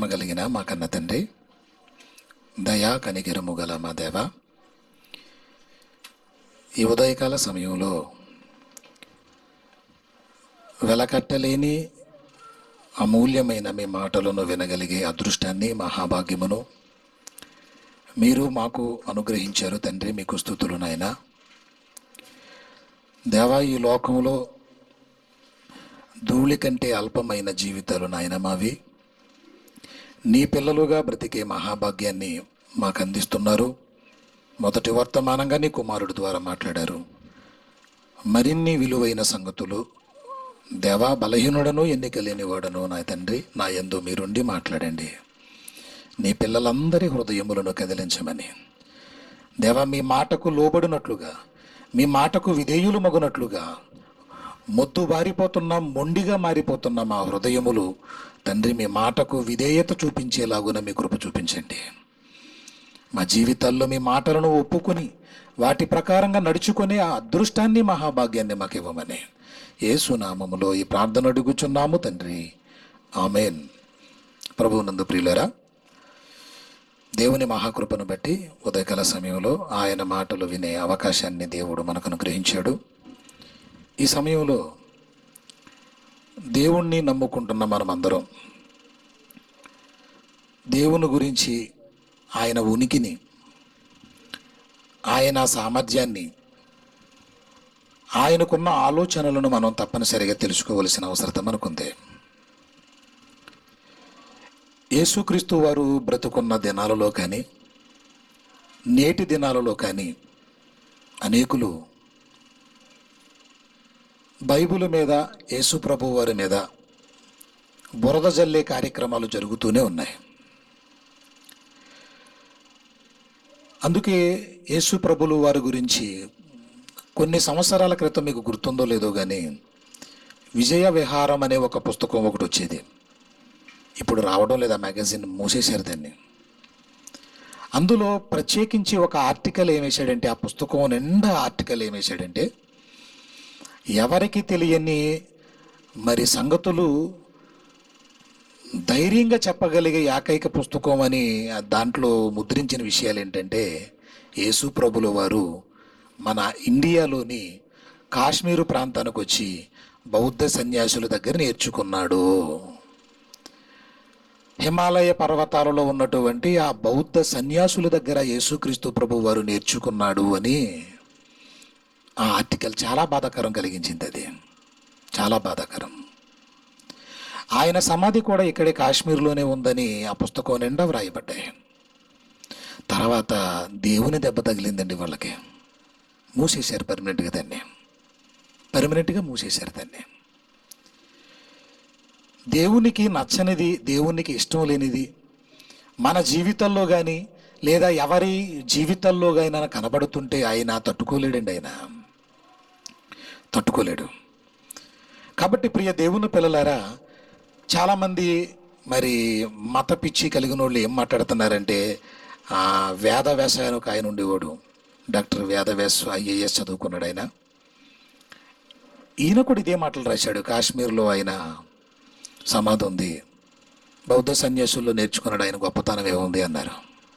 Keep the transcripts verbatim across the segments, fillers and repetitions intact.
ప్రేమ కలిగిన మా కన్న తండ్రి, దయా కనికరము గల మా దేవ, ఈ ఉదయకాల సమయంలో వెలకట్టలేని అమూల్యమైన మీ మాటలను వినగలిగే అదృష్టాన్ని, మహాభాగ్యమును మీరు మాకు అనుగ్రహించారు తండ్రి. మీకు స్తుతులు నాయన. దేవా, ఈ లోకంలో ధూళి కంటే అల్పమైన జీవితాలు నాయన మావి. నీ పిల్లలుగా బ్రతికే మహాభాగ్యాన్ని మాకు అందిస్తున్నారు. మొదటి వర్తమానంగా నీ కుమారుడు ద్వారా మాట్లాడారు. మరిన్ని విలువైన సంగతులు దేవా, బలహీనుడను, ఎన్నిక లేనివాడను నా తండ్రి, నా యందు మీరుండి మాట్లాడండి. నీ పిల్లలందరి హృదయములను కదిలించమని దేవా, మీ మాటకు లోబడినట్లుగా, మీ మాటకు విధేయులు మగునట్లుగా మొద్దు బారిపోతున్న, మొండిగా మారిపోతున్న మా హృదయములు తండ్రి మీ మాటకు విధేయత చూపించేలాగున మీ కృప చూపించండి. మా జీవితాల్లో మీ మాటలను ఒప్పుకొని వాటి ప్రకారంగా నడుచుకునే ఆ అదృష్టాన్ని, మహాభాగ్యాన్ని మాకు ఇవ్వమని యేసు నామములో ఈ ప్రార్థన అడుగుచున్నాము తండ్రి, ఆమేన్. ప్రభువునందు ప్రియులరా, దేవుని మహాకృపను బట్టి ఉదయకాల సమయంలో ఆయన మాటలు వినే అవకాశాన్ని దేవుడు మనకు అనుగ్రహించాడు. ఈ సమయంలో దేవుణ్ణి నమ్ముకుంటున్న మనమందరం దేవుని గురించి, ఆయన ఉనికిని, ఆయన సామర్థ్యాన్ని, ఆయనకున్న ఆలోచనలను మనం తప్పనిసరిగా తెలుసుకోవలసిన అవసరం మనకుంది. యేసుక్రీస్తు వారు బ్రతుకున్న దినాలలో కానీ, నేటి దినాలలో కానీ అనేకులు బైబిల్ మీద, యేసు ప్రభు వారి మీద బురద జల్లే కార్యక్రమాలు జరుగుతూనే ఉన్నాయి. అందుకే యేసు ప్రభులు వారి గురించి కొన్ని సంవత్సరాల క్రితం మీకు గుర్తుందో లేదో కానీ విజయ విహారం అనే ఒక పుస్తకం ఒకటి వచ్చేది. ఇప్పుడు రావడం లేదా, మ్యాగజైన్ మూసేశారు దాన్ని. అందులో ప్రత్యేకించి ఒక ఆర్టికల్ ఏమేశాడంటే, ఆ పుస్తకం నిండా ఆర్టికల్ ఏమేశాడంటే, ఎవరికి తెలియని మరి సంగతులు ధైర్యంగా చెప్పగలిగే ఏకైక పుస్తకం అని దాంట్లో ముద్రించిన విషయాలు ఏంటంటే, యేసు ప్రభుల వారు మన ఇండియాలోని కాశ్మీరు ప్రాంతానికి వచ్చి బౌద్ధ సన్యాసుల దగ్గర నేర్చుకున్నాడు. హిమాలయ పర్వతాలలో ఉన్నటువంటి ఆ బౌద్ధ సన్యాసుల దగ్గర యేసుక్రీస్తు ప్రభు వారు నేర్చుకున్నాడు అని ఆ ఆర్టికల్ చాలా బాధాకరం కలిగించింది. అది చాలా బాధాకరం. ఆయన సమాధి కూడా ఇక్కడే కాశ్మీర్లోనే ఉందని ఆ పుస్తకం నిండా వ్రాయబడ్డాయి. తర్వాత దేవుని దెబ్బ తగిలిందండి వాళ్ళకి. మూసేశారు పర్మనెంట్గా దాన్ని. పర్మనెంట్గా మూసేశారు దాన్ని. దేవునికి నచ్చనిది, దేవునికి ఇష్టం లేనిది మన జీవితంలో కానీ లేదా ఎవరి జీవితంలో అయినా కనబడుతుంటే ఆయన తట్టుకోలేడండి. ఆయన తట్టుకోలేడు. కాబట్టి ప్రియ దేవుని పిల్లలారా, చాలామంది మరి మత పిచ్చి కలిగిన వాళ్ళు ఏం మాట్లాడుతున్నారంటే, వేదవ్యాస అని ఒక ఆయన ఉండేవాడు, డాక్టర్ వేదవ్యాస, ఐఏఎస్ చదువుకున్నాడు ఆయన. ఈయన కూడా ఇదే మాటలు రాశాడు. కాశ్మీర్లో ఆయన సమాధి ఉంది, బౌద్ధ సన్యాసుల్లో నేర్చుకున్నాడు, ఆయన గొప్పతనం ఏముంది అన్నారు.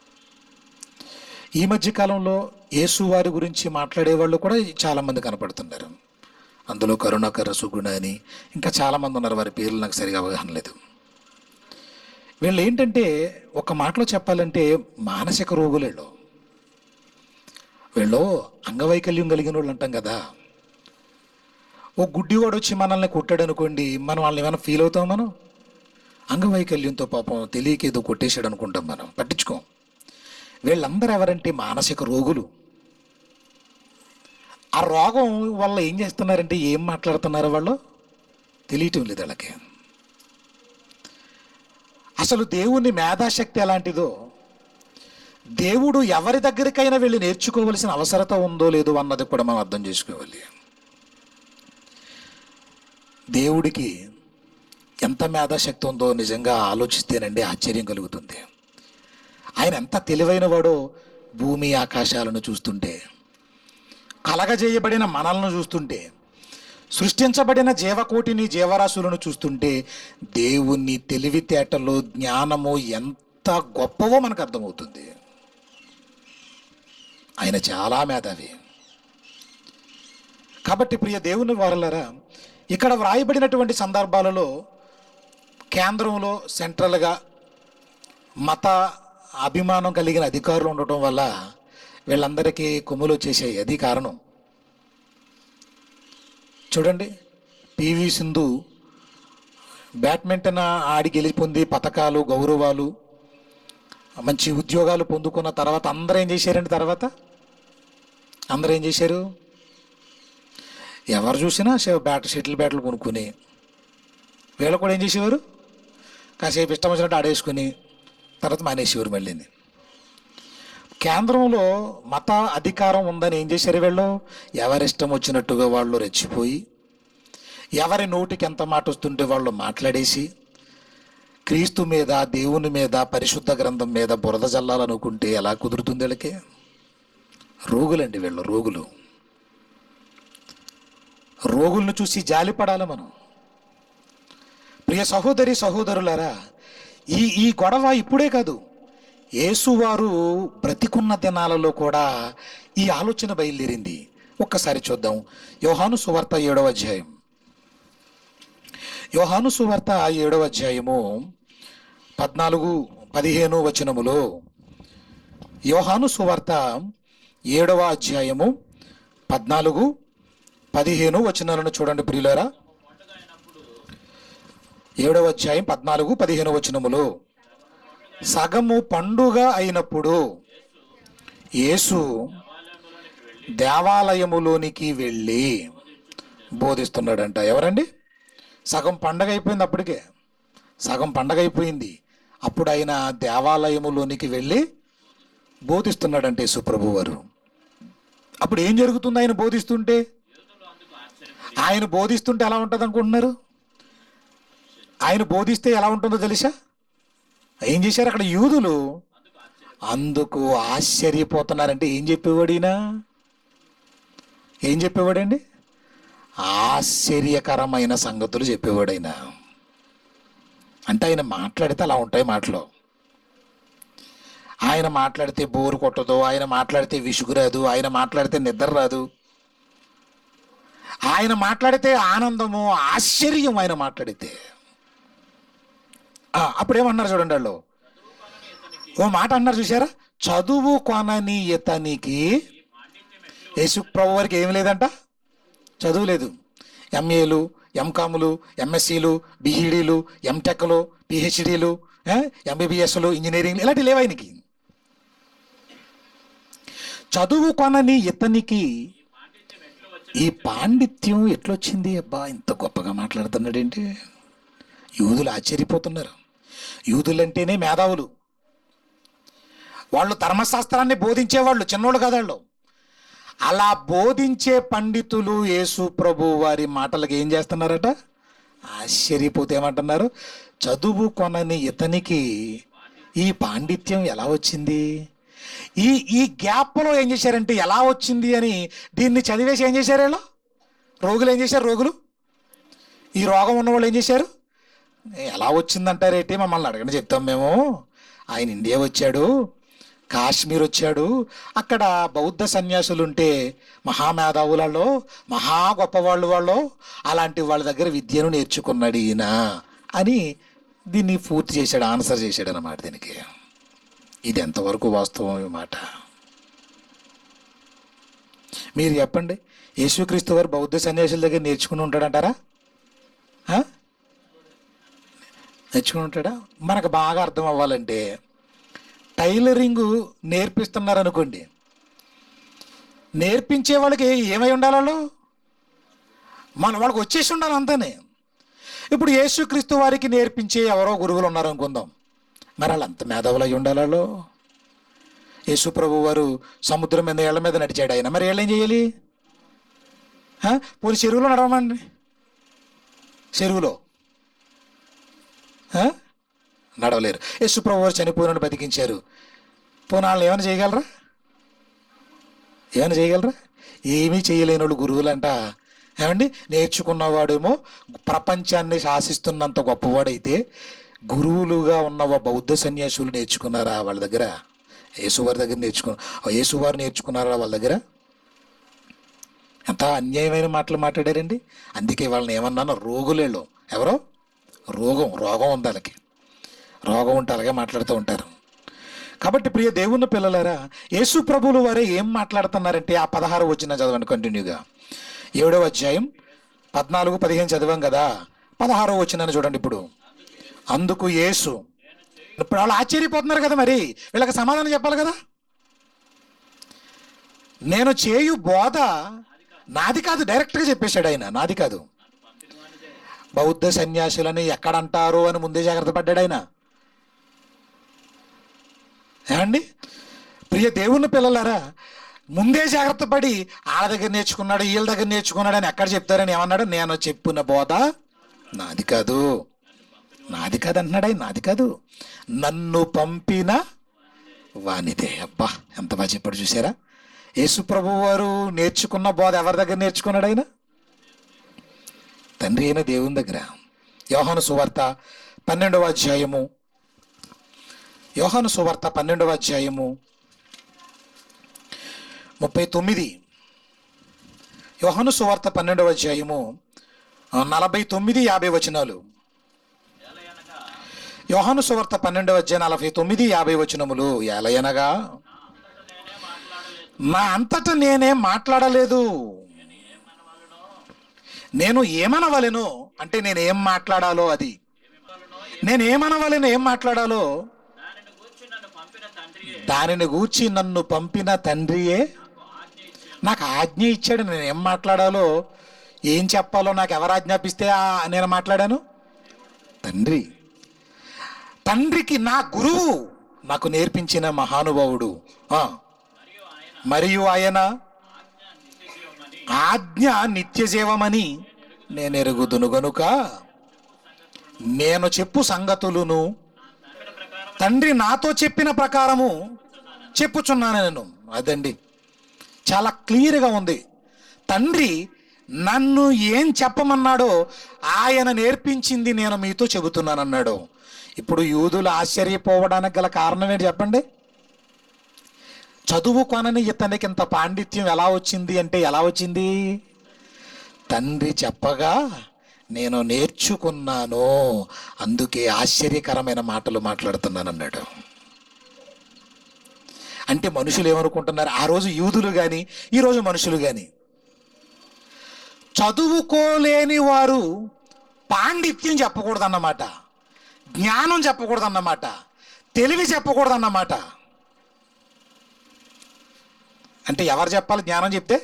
ఈ మధ్య కాలంలో యేసు వారి గురించి మాట్లాడేవాళ్ళు కూడా చాలామంది కనపడుతున్నారు. అందులో కరుణాకర సుగుణ అని ఇంకా చాలామంది ఉన్నారు. వారి పేర్లు నాకు సరిగా అవగాహన లేదు. వీళ్ళు ఏంటంటే, ఒక మాటలో చెప్పాలంటే మానసిక రోగులేళ్ళు. వీళ్ళు అంగవైకల్యం కలిగిన వాళ్ళు అంటాం కదా. ఓ గుడ్డివాడు వచ్చి మనల్ని కొట్టాడు అనుకోండి, మనం వాళ్ళని ఏమైనా ఫీల్ అవుతాం? మనం అంగవైకల్యంతో పాపం తెలియక ఏదో కొట్టేశాడు అనుకుంటాం, మనం పట్టించుకోం. వీళ్ళందరూ ఎవరంటే మానసిక రోగులు. ఆ రోగం వల్ల ఏం చేస్తున్నారంటే, ఏం మాట్లాడుతున్నారో వాళ్ళు తెలియటం లేదు వాళ్ళకి. అసలు దేవుని మేధాశక్తి ఎలాంటిదో, దేవుడు ఎవరి దగ్గరికైనా వెళ్ళి నేర్చుకోవలసిన అవసరత ఉందో లేదో అన్నది కూడా మనం అర్థం చేసుకోవాలి. దేవుడికి ఎంత మేధాశక్తి ఉందో నిజంగా ఆలోచిస్తేనండి ఆశ్చర్యం కలుగుతుంది. ఆయన ఎంత తెలివైన వాడో భూమి ఆకాశాలను చూస్తుంటే, కలగజేయబడిన మనల్ని చూస్తుంటే, సృష్టించబడిన జీవకోటిని, జీవరాశులను చూస్తుంటే దేవుని తెలివితేటలు, జ్ఞానము ఎంత గొప్పవో మనకు అర్థమవుతుంది. ఆయన చాలా మేధావి. కాబట్టి ప్రియ దేవుని వారలారా, ఇక్కడ వ్రాయబడినటువంటి సందర్భాలలో కేంద్రంలో సెంట్రల్గా మత అభిమానం కలిగిన అధికారులు ఉండటం వల్ల వీళ్ళందరికీ కొమ్ములు వచ్చేసాయి. అది కారణం. చూడండి, పివి సింధు బ్యాడ్మింటన్ ఆడి గెలిపొంది పథకాలు, గౌరవాలు, మంచి ఉద్యోగాలు పొందుకున్న తర్వాత అందరూ ఏం చేశారండి? తర్వాత అందరూ ఏం చేశారు? ఎవరు చూసినా బ్యాట్ షటిల్ బ్యాట్లు కొనుక్కుని వీళ్ళు కూడా ఏం చేసేవారు? కాసేపు ఇష్టం వచ్చినట్టు ఆడేసుకుని తర్వాత మానేసేవారు. మళ్ళీ కేంద్రంలో మత అధికారం ఉందని ఏం చేశారు వీళ్ళు? ఎవరిష్టం వచ్చినట్టుగా వాళ్ళు రెచ్చిపోయి, ఎవరి నోటికి ఎంత మాట వస్తుంటే వాళ్ళు మాట్లాడేసి, క్రీస్తు మీద, దేవుని మీద, పరిశుద్ధ గ్రంథం మీద బురద జల్లాలనుకుంటే ఎలా కుదురుతుంది? వీళ్ళకి రోగులండి వీళ్ళు, రోగులు. రోగులను చూసి జాలిపడాలి మనం. ప్రియ సహోదరి సహోదరులారా, ఈ ఈ గొడవ ఇప్పుడే కాదు, యేసువారు బ్రతికున్న దినాలలో కూడా ఈ ఆలోచన బయలుదేరింది. ఒక్కసారి చూద్దాం. యోహాను సువార్త ఏడవ అధ్యాయం. యోహాను సువార్త ఏడవ అధ్యాయము పద్నాలుగు పదిహేను వచనములో, యోహాను సువార్త ఏడవ అధ్యాయము పద్నాలుగు పదిహేను వచనాలను చూడండి ప్రియులారా. ఏడవ అధ్యాయం పద్నాలుగు పదిహేను వచనములో, సగము పండుగ అయినప్పుడు యేసు దేవాలయములోనికి వెళ్ళి బోధిస్తున్నాడంట. ఎవరండి? సగం పండగ అయిపోయింది. అప్పటికే సగం పండగ అయిపోయింది. అప్పుడు ఆయన దేవాలయములోనికి వెళ్ళి బోధిస్తున్నాడంటే యేసుప్రభు వారు. అప్పుడు ఏం జరుగుతుంది? ఆయన బోధిస్తుంటే ఆయన బోధిస్తుంటే ఎలా ఉంటుంది అనుకుంటున్నారు? ఆయన బోధిస్తే ఎలా ఉంటుందో తెలుసా? ఏం చేశారు అక్కడ యూదులు? అందుకు ఆశ్చర్యపోతున్నారంటే ఏం చెప్పేవాడినా? ఏం చెప్పేవాడండి? ఆశ్చర్యకరమైన సంగతులు చెప్పేవాడైనా. అంటే ఆయన మాట్లాడితే అలా ఉంటాయి మాటలు. ఆయన మాట్లాడితే బోరు కొట్టదు, ఆయన మాట్లాడితే విసుగురాదు, ఆయన మాట్లాడితే నిద్ర రాదు, ఆయన మాట్లాడితే ఆనందము, ఆశ్చర్యం. ఆయన మాట్లాడితే అప్పుడు ఏమన్నారు చూడండి, వాళ్ళు ఓ మాట అన్నారు చూసారా? చదువు కొనని ఇతనికి, యేసు ప్రభు వారికి ఏమి లేదంట, చదువు లేదు. ఎంఏలు, ఎంకాములు, ఎంఎస్సీలు, బిఈడీలు, ఎంటెక్లు, పిహెచ్డీలు, ఎంబీబీఎస్లు, ఇంజనీరింగ్ ఇలాంటివి లేవు ఆయనకి. చదువు కొనని ఇతనికి ఈ పాండిత్యం ఎట్లొచ్చింది? అబ్బా, ఇంత గొప్పగా మాట్లాడుతున్నాడు ఏంటి? యూదులు ఆశ్చర్యపోతున్నారు. యూదులంటేనే మేధావులు, వాళ్ళు ధర్మశాస్త్రాన్ని బోధించేవాళ్ళు, చిన్నోళ్ళు కదా వాళ్ళు. అలా బోధించే పండితులు యేసు ప్రభు వారి మాటలకు ఏం చేస్తున్నారట? ఆశ్చర్యపోతే ఏమంటున్నారు? చదువు కొనని ఇతనికి ఈ పాండిత్యం ఎలా వచ్చింది? ఈ ఈ గ్యాప్లో ఏం చేశారంటే ఎలా వచ్చింది అని దీన్ని చదివేసి ఏం చేశారు వీళ్ళు? రోగులు ఏం చేశారు? రోగులు, ఈ రోగం ఉన్నవాళ్ళు ఏం చేశారు? ఎలా వచ్చిందంటారేంటి? మమ్మల్ని అడగని చెప్తాం మేము. ఆయన ఇండియా వచ్చాడు, కాశ్మీర్ వచ్చాడు, అక్కడ బౌద్ధ సన్యాసులు ఉంటే మహామేధావులలో, మహా గొప్పవాళ్ళు వాళ్ళు, అలాంటి వాళ్ళ దగ్గర విద్యను నేర్చుకున్నాడు ఈయన అని దీన్ని పూర్తి చేశాడు, ఆన్సర్ చేశాడు అన్నమాట. దీనికి ఇది ఎంతవరకు వాస్తవం ఈ మాట? మీరు చెప్పండి. యేసుక్రీస్తు వారు బౌద్ధ సన్యాసుల దగ్గర నేర్చుకుని ఉంటాడంటారా? నేర్చుకుని ఉంటాడా? మనకు బాగా అర్థం అవ్వాలంటే టైలరింగ్ నేర్పిస్తున్నారు అనుకోండి, నేర్పించే వాళ్ళకి ఏమై ఉండాలో మన వాళ్ళకి వచ్చేసి ఉండాలి అంతనే. ఇప్పుడు యేసుక్రీస్తు వారికి నేర్పించే ఎవరో గురువులు ఉన్నారు అనుకుందాం, మరి వాళ్ళు అంత మేధావులు అయి ఉండాలో. యేసు ప్రభు వారు సముద్రం మీద ఏళ్ల మీద నడిచాడు ఆయన, మరి ఏళ్ళు ఏం చేయాలి? పోనీ చెరువులో నడవమండి, చెరువులో నడవలేరు. యేసు ప్రభు వారు చనిపోయిన బతికించారు, పోనీ వాళ్ళు ఏమైనా చేయగలరా? ఏమైనా చేయగలరా? ఏమీ చేయలేని వాళ్ళు గురువులంట ఏమండి, నేర్చుకున్నవాడేమో ప్రపంచాన్ని శాసిస్తున్నంత గొప్పవాడైతే గురువులుగా ఉన్న బౌద్ధ సన్యాసులు నేర్చుకున్నారా వాళ్ళ దగ్గర? యేసువారి దగ్గర నేర్చుకున్న యేసువారు నేర్చుకున్నారా వాళ్ళ దగ్గర? ఎంత అన్యాయమైన మాటలు మాట్లాడారండి. అందుకే వాళ్ళని ఏమన్నాను, రోగులేళ్ళు. ఎవరో రోగం రోగం ఉంది వాళ్ళకి. రోగం ఉంటే అలాగే మాట్లాడుతూ ఉంటారు. కాబట్టి ప్రియ దేవుని పిల్లలారా, యేసు ప్రభువులు వారే ఏం మాట్లాడుతున్నారంటే ఆ పదహారు వచ్చిన చదవండి కంటిన్యూగా. ఏడవ అధ్యాయం పద్నాలుగు పదిహేను చదివాం కదా, పదహారో వచ్చిన చూడండి ఇప్పుడు. అందుకు యేసు, ఇప్పుడు వాళ్ళు ఆశ్చర్యపోతున్నారు కదా, మరి వీళ్ళకి సమాధానం చెప్పాలి కదా. నేను చేయు బోధ నాది కాదు, డైరెక్ట్గా చెప్పేశాడు ఆయన, నాది కాదు. బౌద్ధ సన్యాసులని ఎక్కడంటారు అని ముందే జాగ్రత్త పడ్డాడు ఆయన. ఏమండి ప్రియ దేవుని పిల్లలారా, ముందే జాగ్రత్త పడి వాళ్ళ దగ్గర నేర్చుకున్నాడు వీళ్ళ దగ్గర నేర్చుకున్నాడు అని ఎక్కడ చెప్తారని ఏమన్నాడు, నేను చెప్పిన బోధ నాది కాదు, నాది కాదు అంటున్నాడు ఆయన, నాది కాదు, నన్ను పంపిన వానిదే. అబ్బా ఎంత బాగా చెప్పాడు చూసారా. యేసు ప్రభు వారు నేర్చుకున్న బోధ ఎవరి దగ్గర నేర్చుకున్నాడు ఆయన? తండ్రి అయిన దేవుని దగ్గర. యోహాను సువార్త పన్నెండవ అధ్యాయము యోహాను సువార్త పన్నెండవ అధ్యాయము ముప్పై తొమ్మిది యోహాను సువార్త పన్నెండవ అధ్యాయము నలభై తొమ్మిది యాభై వచనాలు. యోహాను సువార్త పన్నెండవ అధ్యాయం నలభై తొమ్మిది యాభై వచనములు. ఎలయనగా నా అంతటా నేనే మాట్లాడలేదు, నేను ఏమనవలెను అంటే నేను ఏం మాట్లాడాలో, అది నేను ఏమనవలెను ఏం మాట్లాడాలో దానిని గూర్చి నన్ను పంపిన తండ్రియే నాకు ఆజ్ఞ ఇచ్చాడు. నేను ఏం మాట్లాడాలో ఏం చెప్పాలో నాకు ఎవరు ఆజ్ఞాపిస్తే నేను మాట్లాడాను? తండ్రి. తండ్రికి నా గురువు నాకు నేర్పించిన మహానుభావుడు. మరియు ఆయన ఆజ్ఞ నిత్య జీవమని నేను ఎరుగుదును గనుక నేను చెప్పు సంగతులను తండ్రి నాతో చెప్పిన ప్రకారము చెప్పుచున్నాను నేను. అదండి, చాలా క్లియర్గా ఉంది. తండ్రి నన్ను ఏం చెప్పమన్నాడో ఆయన నేర్పించింది నేను మీతో చెబుతున్నాను అన్నాడు. ఇప్పుడు యూదులు ఆశ్చర్యపోవడానికి గల కారణం ఏంటి చెప్పండి? చదువుకొనని ఇతనికి ఇంత పాండిత్యం ఎలా వచ్చింది అంటే ఎలా వచ్చింది? తండ్రి చెప్పగా నేను నేర్చుకున్నాను, అందుకే ఆశ్చర్యకరమైన మాటలు మాట్లాడుతున్నాను అన్నాడు. అంటే మనుషులు ఏమనుకుంటున్నారు, ఆ రోజు యూదులు కానీ ఈరోజు మనుషులు కానీ, చదువుకోలేని వారు పాండిత్యం చెప్పకూడదన్నమాట, జ్ఞానం చెప్పకూడదన్నమాట, తెలివి చెప్పకూడదన్నమాట. అంటే ఎవరు చెప్పాలి? జ్ఞానం చెప్తే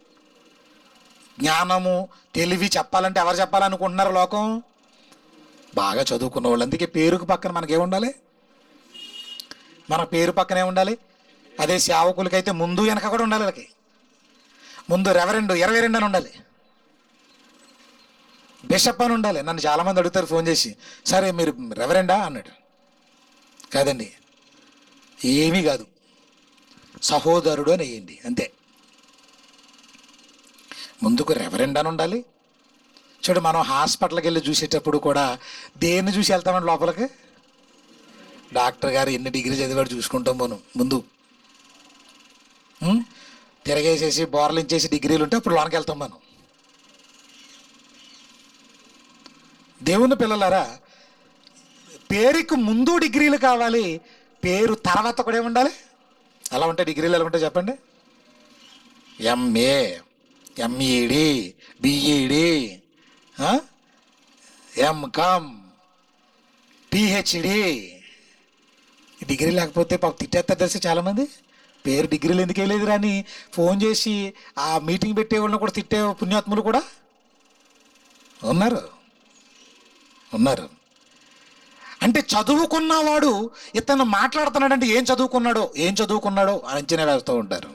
జ్ఞానము తెలివి చెప్పాలంటే ఎవరు చెప్పాలనుకుంటున్నారు లోకం? బాగా చదువుకున్న వాళ్ళు. అందుకే పేరుకు పక్కన మనకే ఉండాలి, మన పేరు పక్కనే ఉండాలి. అదే సేవకులకైతే ముందు వెనక కూడా ఉండాలి. వాళ్ళకి ముందు రెవరెండు ఇరవై రెండు అని ఉండాలి, బిషప్ అని ఉండాలి. నన్ను చాలామంది అడుగుతారు ఫోన్ చేసి, సరే మీరు రెవరెండా అన్నాడు. కాదండి, ఏమీ కాదు, సహోదరుడు అని వేయండి అంతే. ముందుకు రెవరెండ్ అని ఉండాలి. చూడు, మనం హాస్పిటల్కి వెళ్ళి చూసేటప్పుడు కూడా దేన్ని చూసి వెళ్తామని లోపలికి? డాక్టర్ గారు ఎన్ని డిగ్రీ చదివాడు చూసుకుంటాం మనం. ముందు తిరగేసేసి బోర్లించేసి డిగ్రీలు ఉంటే అప్పుడు లోనికి వెళ్తాం మనం. దేవుని పిల్లలారా, పేరుకు ముందు డిగ్రీలు కావాలి, పేరు తర్వాత కూడా ఏముండాలి? అలా ఉంటే డిగ్రీలు ఎలా ఉంటాయి చెప్పండి? MA, MEd, BEd, MCom, PhD. Degree లేకపోతే పాప తిట్టేస్తారు తెలిసి చాలామంది. పేరు డిగ్రీలు ఎందుకు వేయలేదు రాని ఫోన్ చేసి ఆ మీటింగ్ పెట్టే వాళ్ళని కూడా తిట్టే పుణ్యాత్ములు కూడా ఉన్నారు ఉన్నారు అంటే చదువుకున్నవాడు ఇతను మాట్లాడుతున్నాడంటే ఏం చదువుకున్నాడో ఏం చదువుకున్నాడో అంచనా వేస్తూ ఉంటారు.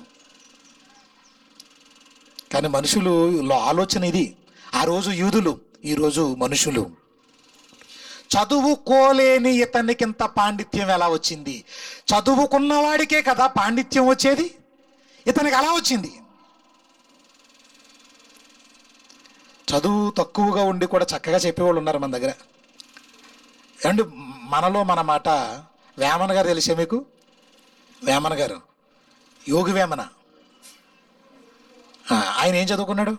కానీ మనుషులు ఆలోచన ఇది. ఆ రోజు యూదులు, ఈరోజు మనుషులు. చదువుకోలేని ఇతనికి ఇంత పాండిత్యం ఎలా వచ్చింది? చదువుకున్నవాడికే కదా పాండిత్యం వచ్చేది, ఇతనికి ఎలా వచ్చింది? చదువు తక్కువగా ఉండి కూడా చక్కగా చెప్పేవాళ్ళు ఉన్నారు మన దగ్గర. ఏమండి, మనలో మన మాట. వేమన గారు తెలిసే మీకు? వేమన గారు, యోగి వేమన. ఆ, ఆయన ఏం చదువుకున్నాడు?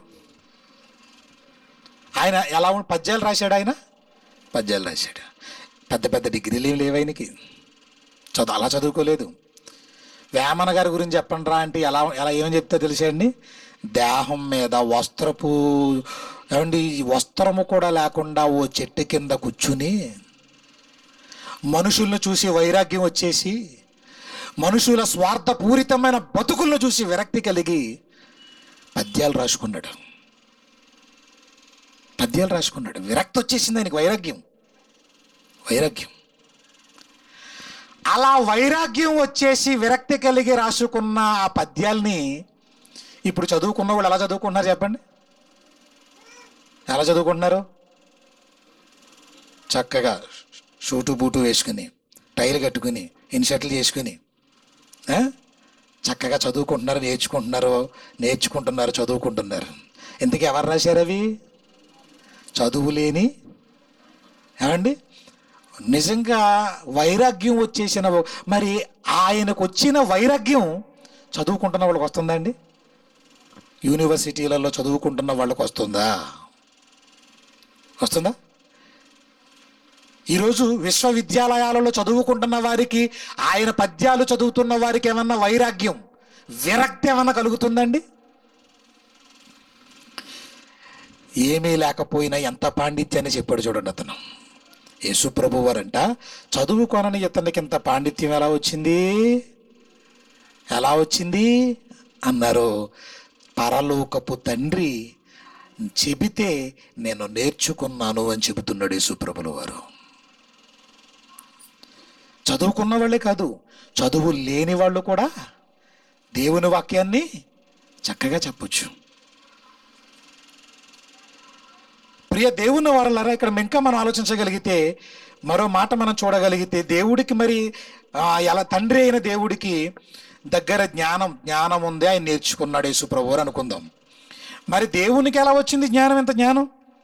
ఆయన ఎలా ఉండి పద్యాలు రాశాడు. ఆయన పద్యాలు రాశాడు. పెద్ద పెద్ద డిగ్రీలు ఏం లేవు ఆయనకి. చదువు అలా చదువుకోలేదు. వేమన గారి గురించి చెప్పండి రా అంటే ఎలా ఎలా ఏమని చెప్తే తెలిసండి? దేహం మీద వస్త్రపు ఏమండి వస్త్రము కూడా లేకుండా ఓ చెట్టు కింద కూర్చుని మనుషులను చూసి వైరాగ్యం వచ్చేసి, మనుషుల స్వార్థపూరితమైన బతుకులను చూసి విరక్తి కలిగి పద్యాలు రాసుకున్నాడు. పద్యాలు రాసుకున్నాడు. విరక్తి వచ్చేసింది ఆయనకి, వైరాగ్యం వైరాగ్యం అలా వైరాగ్యం వచ్చేసి విరక్తి కలిగి రాసుకున్న ఆ పద్యాల్ని ఇప్పుడు చదువుకున్న వాళ్ళు ఎలా చదువుకుంటున్నారు చెప్పండి? ఎలా చదువుకుంటున్నారు? చక్కగా షూటు బూటు వేసుకుని, టైలు కట్టుకుని, ఇన్షర్ట్లు చేసుకుని చక్కగా చదువుకుంటున్నారు, నేర్చుకుంటున్నారు నేర్చుకుంటున్నారు చదువుకుంటున్నారు. ఇంతకీ ఎవరు రాశారు అవి? చదువు లేని ఏమండి నిజంగా వైరాగ్యం వచ్చేసిన, మరి ఆయనకు వచ్చిన వైరాగ్యం చదువుకుంటున్న వాళ్ళకి వస్తుందండి? యూనివర్సిటీలలో చదువుకుంటున్న వాళ్ళకి వస్తుందా? వస్తుందా? ఈరోజు విశ్వవిద్యాలయాలలో చదువుకుంటున్న వారికి, ఆయన పద్యాలు చదువుతున్న వారికి ఏమన్నా వైరాగ్యం, విరక్తి ఏమన్నా కలుగుతుందండి? ఏమీ లేకపోయినా ఎంత పాండిత్యాన్ని చెప్పాడు చూడండి అతను. యేసుప్రభు వారంట చదువుకోనని ఇతనికి ఇంత పాండిత్యం ఎలా వచ్చింది ఎలా వచ్చింది అన్నారు. పరలోకపు తండ్రి చెబితే నేను నేర్చుకున్నాను అని చెబుతున్నాడు యేసుప్రభుల వారు. చదువుకున్న వాళ్ళే కాదు, చదువు లేని వాళ్ళు కూడా దేవుని వాక్యాన్ని చక్కగా చెప్పొచ్చు. ప్రియ దేవుని వారలారా, ఇక్కడ ఇంకా మనం ఆలోచించగలిగితే, మరో మాట మనం చూడగలిగితే, దేవుడికి మరి ఎలా తండ్రి అయిన దేవుడికి దగ్గర జ్ఞానం జ్ఞానం ఉంది, ఆయన నేర్చుకున్నాడు యేసుప్రభు అని అనుకుందాం. మరి దేవునికి ఎలా వచ్చింది జ్ఞానం? ఎంత జ్ఞానం?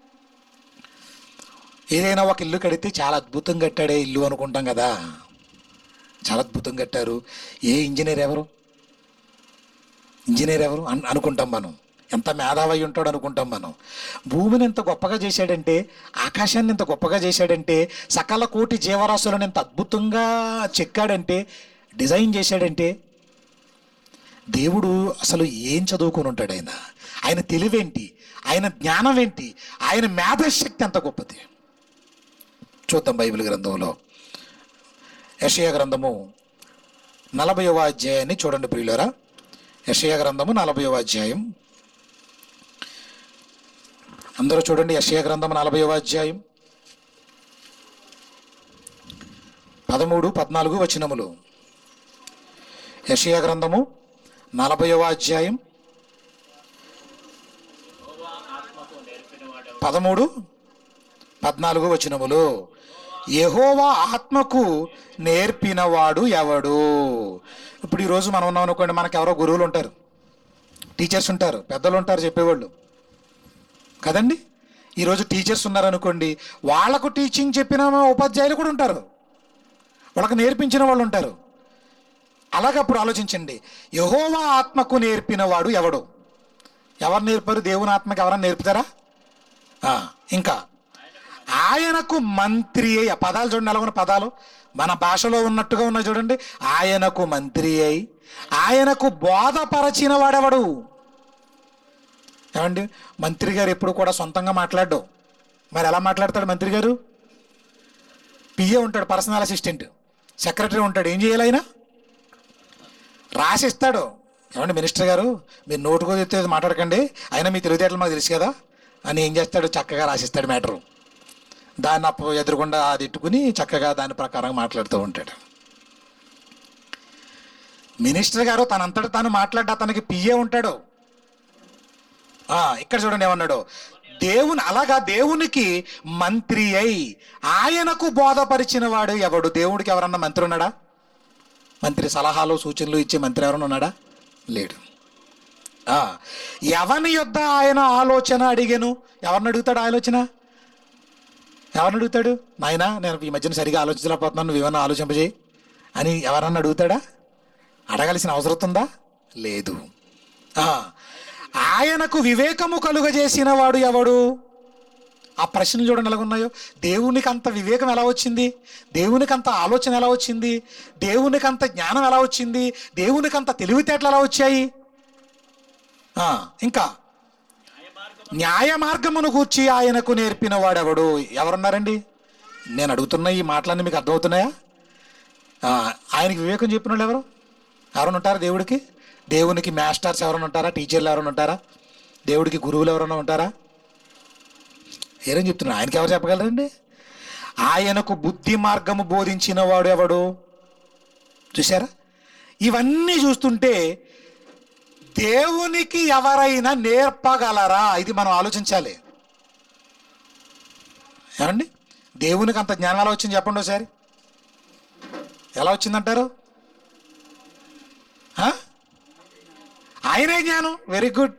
ఏదైనా ఒక ఇల్లు కడితే చాలా అద్భుతం కట్టాడే ఇల్లు అనుకుంటాం కదా, చాలా అద్భుతం కట్టారు. ఏ ఇంజనీర్ ఎవరు ఇంజనీర్ ఎవరు అన్ అనుకుంటాం మనం. ఎంత మేధావి ఉంటాడు అనుకుంటాం మనం. భూమిని ఎంత గొప్పగా చేశాడంటే, ఆకాశాన్ని ఎంత గొప్పగా చేశాడంటే, సకల కోటి జీవరాశులను ఎంత అద్భుతంగా చెక్కాడంటే, డిజైన్ చేశాడంటే, దేవుడు అసలు ఏం చదువుకొని ఉంటాడు? ఆయన ఆయన తెలివేంటి, ఆయన జ్ఞానం ఏంటి, ఆయన మేధాశక్తి ఎంత గొప్పది. చూద్దాం బైబిల్ గ్రంథంలో యెషయా గ్రంథము నలభైవ అధ్యాయాన్ని చూడండి ప్రియులారా. యెషయా గ్రంథము నలభైవ అధ్యాయం, అందరూ చూడండి. యెషయా గ్రంథము నలభైవ అధ్యాయం పదమూడు పద్నాలుగు వచనములు. యెషయా గ్రంథము నలభైవ అధ్యాయం పదమూడు పద్నాలుగు వచనములు. యెహోవా ఆత్మకు నేర్పినవాడు ఎవడు? ఇప్పుడు ఈరోజు మనం ఉన్నాం అనుకోండి, మనకు ఎవరో గురువులు ఉంటారు, టీచర్స్ ఉంటారు, పెద్దలు ఉంటారు చెప్పేవాళ్ళు కదండి. ఈరోజు టీచర్స్ ఉన్నారనుకోండి, వాళ్ళకు టీచింగ్ చెప్పిన ఉపాధ్యాయులు కూడా ఉంటారు, వాళ్ళకు నేర్పించిన వాళ్ళు ఉంటారు. అలాగప్పుడు ఆలోచించండి, యెహోవా ఆత్మకు నేర్పినవాడు ఎవడు? ఎవరు నేర్పారు? దేవుని ఆత్మకి ఎవరన్నా నేర్పుతారా? ఇంకా ఆయనకు మంత్రి అయి, ఆ పదాలు చూడండి ఎలా ఉన్న పదాలు మన భాషలో ఉన్నట్టుగా ఉన్నాయి చూడండి. ఆయనకు మంత్రి అయి ఆయనకు బోధపరచిన వాడెవడు? ఏమండి, మంత్రి గారు ఎప్పుడు కూడా సొంతంగా మాట్లాడ్డు. మరి ఎలా మాట్లాడతాడు మంత్రి గారు? పిఏ ఉంటాడు, పర్సనల్ అసిస్టెంట్, సెక్రటరీ ఉంటాడు. ఏం చేయాలి? ఆయన రాసిస్తాడు. ఏమండి మినిస్టర్ గారు, మీరు నోటుకో చెప్తే మాట్లాడకండి, అయినా మీ తెలివితేటలు మాకు తెలుసు కదా అని ఏం చేస్తాడు? చక్కగా రాసిస్తాడు మ్యాటరు. దాన్ని అప్పు ఎదురుకుండా అది ఇట్టుకుని చక్కగా దాని ప్రకారం మాట్లాడుతూ ఉంటాడు. మినిస్టర్ గారు తనంతట తాను మాట్లాడ్డా తనకి పిఏ ఉంటాడు. ఇక్కడ చూడండి ఏమన్నాడు? దేవుని అలాగా దేవునికి మంత్రి అయి ఆయనకు బోధపరిచిన వాడు ఎవడు? దేవుడికి ఎవరన్నా మంత్రి ఉన్నాడా? మంత్రి సలహాలు సూచనలు ఇచ్చే మంత్రి ఎవరన్నా ఉన్నాడా? లేడు. ఆ, ఎవని యొద్ద ఆయన ఆలోచన అడిగాను. ఎవరిని అడుగుతాడు ఆలోచన? ఎవరిని అడుగుతాడు? నాయనా, నేను ఈ మధ్యన సరిగా ఆలోచించలేకపోతున్నాను, నువ్వు ఏమన్నా ఆలోచింపజేయి అని ఎవరన్నా అడుగుతాడా? అడగాల్సిన అవసరం ఉందా? లేదు. ఆ, ఆయనకు వివేకము కలుగజేసిన వాడు ఎవడు? ఆ ప్రశ్నలు చూడండి ఎలాగున్నాయో. దేవునికి అంత వివేకం ఎలా వచ్చింది? దేవునికి అంత ఆలోచన ఎలా వచ్చింది? దేవునికి అంత జ్ఞానం ఎలా వచ్చింది? దేవునికి అంత తెలివితేటలు ఎలా వచ్చాయి? ఇంకా న్యాయ మార్గమును గూర్చి ఆయనకు నేర్పిన వాడెవడు? ఎవరున్నారండి? నేను అడుగుతున్న ఈ మాటలన్నీ మీకు అర్థమవుతున్నాయా? ఆయనకి వివేకం చెప్పిన వాళ్ళు ఎవరు? ఎవరైనా ఉంటారా దేవుడికి? దేవునికి మాస్టర్స్ ఎవరైనా ఉంటారా? టీచర్లు ఎవరైనా ఉంటారా? దేవుడికి గురువులు ఎవరైనా ఉంటారా? ఏమని చెప్తున్నా, ఆయనకి ఎవరు చెప్పగలరండి? ఆయనకు బుద్ధి మార్గము బోధించిన వాడు ఎవడు? చూసారా? ఇవన్నీ చూస్తుంటే దేవునికి ఎవరైనా నేర్పగలరా? ఇది మనం ఆలోచించాలి. ఏమండి, దేవునికి అంత జ్ఞానం ఎలా వచ్చింది చెప్పండి ఒకసారి. ఎలా వచ్చిందంటారు? ఆయనే జ్ఞానం. Very good.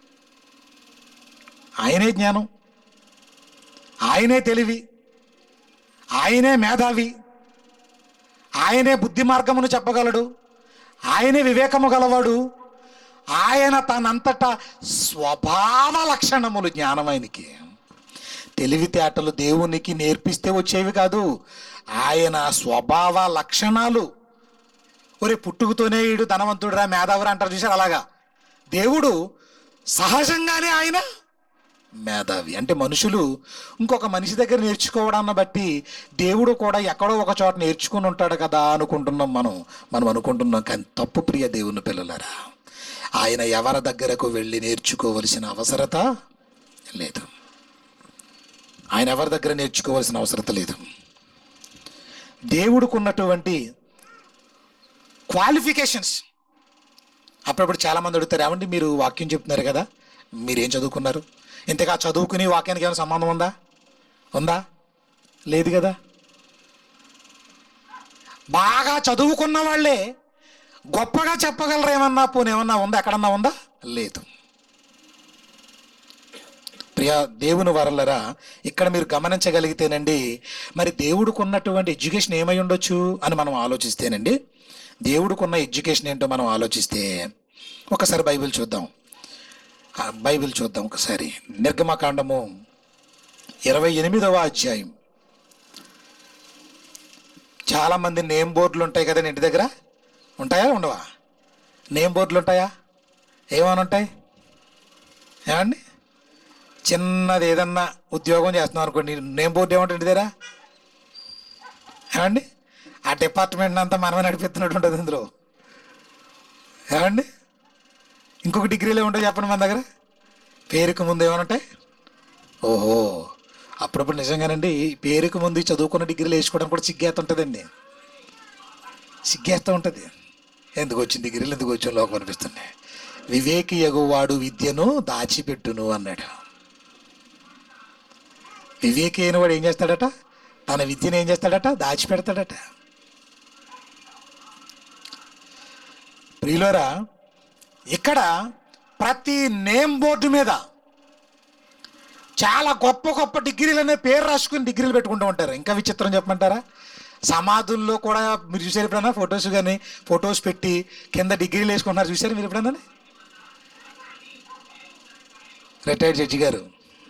ఆయనే జ్ఞానం, ఆయనే తెలివి, ఆయనే మేధావి, ఆయనే బుద్ధి మార్గమును చెప్పగలడు, ఆయనే వివేకము గలవాడు. ఆయన తనంతటా స్వభావ లక్షణములు, జ్ఞానం ఆయనకి. తెలివితేటలు దేవునికి నేర్పిస్తే వచ్చేవి కాదు, ఆయన స్వభావ లక్షణాలు. ఒరే పుట్టుకతోనే ఈడు ధనవంతుడురా, మేధావురా అంటారు చూసారు, అలాగా దేవుడు సహజంగానే ఆయన మేధావి. అంటే మనుషులు ఇంకొక మనిషి దగ్గర నేర్చుకోవడాన్ని బట్టి దేవుడు కూడా ఎక్కడో ఒక చోట నేర్చుకుని ఉంటాడు కదా అనుకుంటున్నాం మనం మనం అనుకుంటున్నాం కానీ తప్పు, ప్రియ దేవుని పిల్లలారా. ఆయన ఎవరి దగ్గరకు వెళ్ళి నేర్చుకోవలసిన అవసరత లేదు. ఆయన ఎవరి దగ్గర నేర్చుకోవాల్సిన అవసరత లేదు. దేవుడికి ఉన్నటువంటి క్వాలిఫికేషన్స్. అప్పుడప్పుడు చాలామంది అడుగుతారు, ఏమండి మీరు వాక్యం చెప్తున్నారు కదా, మీరేం చదువుకున్నారు? ఇంతగా చదువుకుని వాక్యానికి ఏమైనా సంబంధం ఉందా? ఉందా? లేదు కదా. బాగా చదువుకున్న వాళ్ళే గొప్పగా చెప్పగలరు ఏమన్నా, పోనీ ఏమన్నా ఉందా? ఎక్కడన్నా ఉందా? లేదు. ప్రియ దేవుని వరలరా, ఇక్కడ మీరు గమనించగలిగితేనండి, మరి దేవుడికి ఉన్నటువంటి ఎడ్యుకేషన్ ఏమై ఉండొచ్చు అని మనం ఆలోచిస్తేనండి, దేవుడికి ఉన్న ఎడ్యుకేషన్ ఏంటో మనం ఆలోచిస్తే ఒకసారి బైబిల్ చూద్దాం. బైబిల్ చూద్దాం ఒకసారి. నిర్గమకాండము ఇరవై ఎనిమిదవ అధ్యాయం. చాలామంది నేమ్ బోర్డులు ఉంటాయి కదండి ఇంటి దగ్గర. ఉంటాయా ఉండవా? నేమ్ బోర్డులు ఉంటాయా? ఏమైనా ఉంటాయి ఏమండి? చిన్నది ఏదన్నా ఉద్యోగం చేస్తున్నాం అనుకోండి, నేమ్ బోర్డు ఏమంటుంది ఇంటి దగ్గర ఏమండి? ఆ డిపార్ట్మెంట్ అంతా మనమే నడిపిస్తున్నట్టు ఉంటుంది ఇందులో ఏమండి? ఇంకొక డిగ్రీలు ఏముంటాయి చెప్పండి మన దగ్గర? పేరుకు ముందు ఏమైనా ఉంటాయి? ఓహో, అప్పుడప్పుడు నిజంగానండి పేరుకు ముందు చదువుకున్న డిగ్రీలు వేసుకోవడానికి కూడా సిగ్గేస్తుంటుందండి. సిగ్గేస్తూ ఉంటుంది. ఎందుకు వచ్చిన డిగ్రీలు, ఎందుకు వచ్చిన లోకం అనిపిస్తుంది. వివేకి ఎగువాడు విద్యను దాచిపెట్టును అన్నాడు. వివేకి అయిన వాడు ఏం చేస్తాడట? తన విద్యను ఏం చేస్తాడట? దాచిపెడతాడట. ప్రియులారా, ఇక్కడ ప్రతి నేమ్ బోర్డు మీద చాలా గొప్ప గొప్ప డిగ్రీలు అనే పేరు రాసుకుని డిగ్రీలు పెట్టుకుంటూ ఉంటారు. ఇంకా విచిత్రం చెప్పమంటారా? సమాధుల్లో కూడా మీరు చూసారు ఎప్పుడన్నా? ఫొటోస్ కానీ ఫొటోస్ పెట్టి కింద డిగ్రీలు వేసుకుంటున్నారు, చూసారు మీరు ఎప్పుడన్నా? రిటైర్డ్ జడ్జి గారు,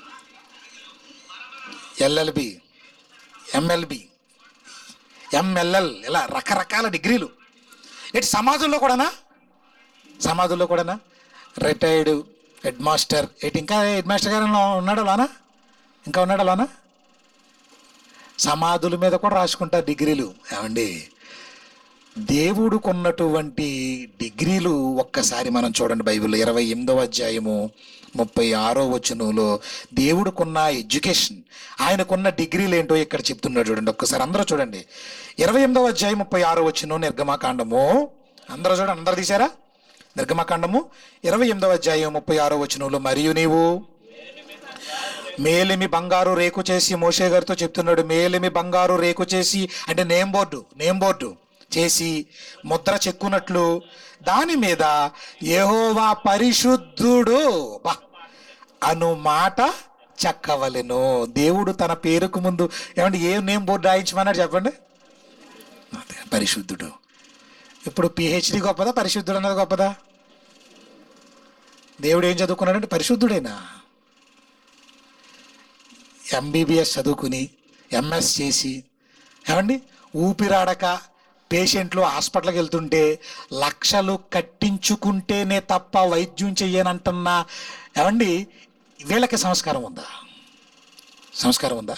ఎల్ఎల్బి, ఎంఎల్బి, ఎంఎల్ఎల్, ఇలా రకరకాల డిగ్రీలు. ఇటు సమాధుల్లో కూడానా? సమాధుల్లో కూడానా? రిటైర్డ్ హెడ్ మాస్టర్, ఇటు ఇంకా హెడ్ మాస్టర్ గారు ఉన్నాడు లానా? ఇంకా ఉన్నాడు లానా? సమాధుల మీద కూడా రాసుకుంటారు డిగ్రీలు. ఏమండి, దేవుడికి ఉన్నటువంటి డిగ్రీలు ఒక్కసారి మనం చూడండి. బైబిల్ ఇరవై ఎనిమిదవ అధ్యాయము ముప్పై ఆరో వచనంలో దేవుడికున్న ఎడ్యుకేషన్, ఆయనకున్న డిగ్రీలు ఏంటో ఇక్కడ చెప్తున్నాడు. చూడండి ఒక్కసారి, అందరూ చూడండి. ఇరవై ఎనిమిదవ అధ్యాయం ముప్పై ఆరో వచనం నిర్గమకాండము. అందరూ చూడండి, అందరూ తీశారా? నిర్గమకాండము ఇరవై ఎనిమిదవ అధ్యాయం ముప్పై ఆరో వచనంలో, మరియు నీవు మేలిమి బంగారు రేకు చేసి, మోషే గారితో చెప్తున్నాడు, మేలిమి బంగారు రేకు చేసి అంటే నేమ్ బోర్డు, నేమ్ బోర్డు చేసి ముద్ర చెక్కున్నట్లు దాని మీద యెహోవా పరిశుద్ధుడు బా అను మాట చెక్కవలెను. దేవుడు తన పేరుకు ముందు ఏమంటే ఏ నేమ్ బోర్డు రాయించమన్నాడు చెప్పండి? అదే పరిశుద్ధుడు. ఇప్పుడు పిహెచ్డి గొప్పదా, పరిశుద్ధుడు అన్నది గొప్పదా? దేవుడు ఏం చదువుకున్నాడంటే పరిశుద్ధుడేనా? ఎంబీబీఎస్ చదువుకుని ఎంఎస్ చేసి ఏమండి ఊపిరాడక పేషెంట్లు హాస్పిటల్కి వెళ్తుంటే లక్షలు కట్టించుకుంటేనే తప్ప వైద్యం చెయ్యనంటున్నా ఏమండి వీళ్ళకి సంస్కారం ఉందా? సంస్కారం ఉందా?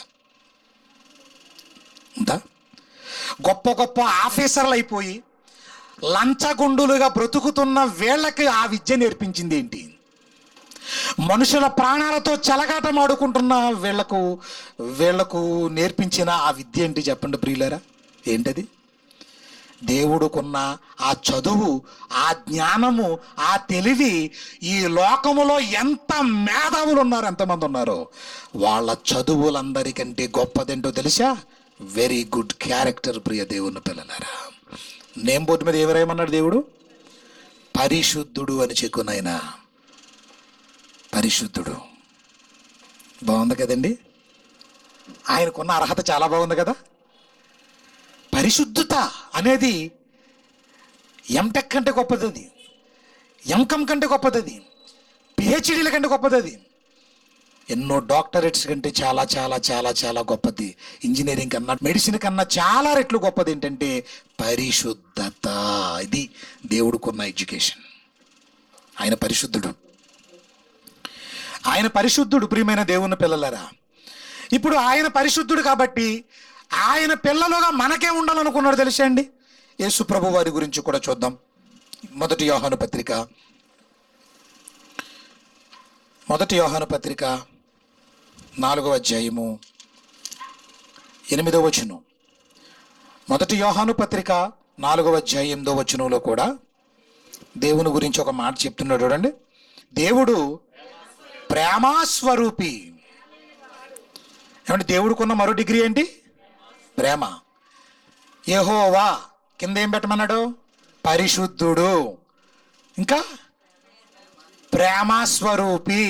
ఉందా? గొప్ప గొప్ప ఆఫీసర్లు అయిపోయి లంచగొండులుగా బ్రతుకుతున్న వీళ్ళకి ఆ విద్య నేర్పించింది ఏంటి? మనుషుల ప్రాణాలతో చెలగాటం ఆడుకుంటున్న వీళ్లకు వీళ్లకు నేర్పించిన ఆ విద్య ఏంటి చెప్పండి ప్రియులారా? ఏంటది? దేవుడుకున్న ఆ చదువు, ఆ జ్ఞానము, ఆ తెలివి ఈ లోకములో ఎంత మేధావులు ఉన్నారు, ఎంతమంది ఉన్నారో వాళ్ళ చదువులందరికంటే గొప్పదేంటో తెలుసా? Very good character. ప్రియ దేవుని పిల్లలారా, నేమ్ బోర్డు మీద ఎవరేమన్నాడు దేవుడు? పరిశుద్ధుడు అని చెక్కునైనా పరిశుద్ధుడు. బాగుంది కదండి? ఆయనకున్న అర్హత చాలా బాగుంది కదా. పరిశుద్ధత అనేది ఎంటెక్ కంటే గొప్పది, అది ఎంకమ్ కంటే గొప్పది, అది పిహెచ్డీల కంటే గొప్పది, అది ఎన్నో డాక్టరేట్స్ కంటే చాలా చాలా చాలా చాలా గొప్పది. ఇంజనీరింగ్ కన్నా మెడిసిన్ కన్నా చాలా రెట్లు గొప్పది ఏంటంటే పరిశుద్ధత. ఇది దేవుడికున్న ఎడ్యుకేషన్. ఆయన పరిశుద్ధుడు, ఆయన పరిశుద్ధుడు. ప్రియమైన దేవుని పిల్లలారా, ఇప్పుడు ఆయన పరిశుద్ధుడు కాబట్టి ఆయన పిల్లలుగా మనకే ఉండాలనుకున్నాడు తెలుసా అండి? యేసు ప్రభు వారి గురించి కూడా చూద్దాం. మొదటి యోహాను పత్రిక మొదటి యోహాను పత్రిక నాలుగవ అధ్యాయము ఎనిమిదవ వచనం. మొదటి యోహాను పత్రిక నాలుగవ అధ్యాయం ఎనిమిదవ వచనంలో కూడా దేవుని గురించి ఒక మాట చెప్తున్నాడు చూడండి. దేవుడు ప్రేమాస్వరూపి. ఏమంటే దేవుడికున్న మరో డిగ్రీ ఏంటి? ప్రేమ. యెహోవా కింద ఏం పెట్టమన్నాడు? పరిశుద్ధుడు. ఇంకా ప్రేమాస్వరూపి.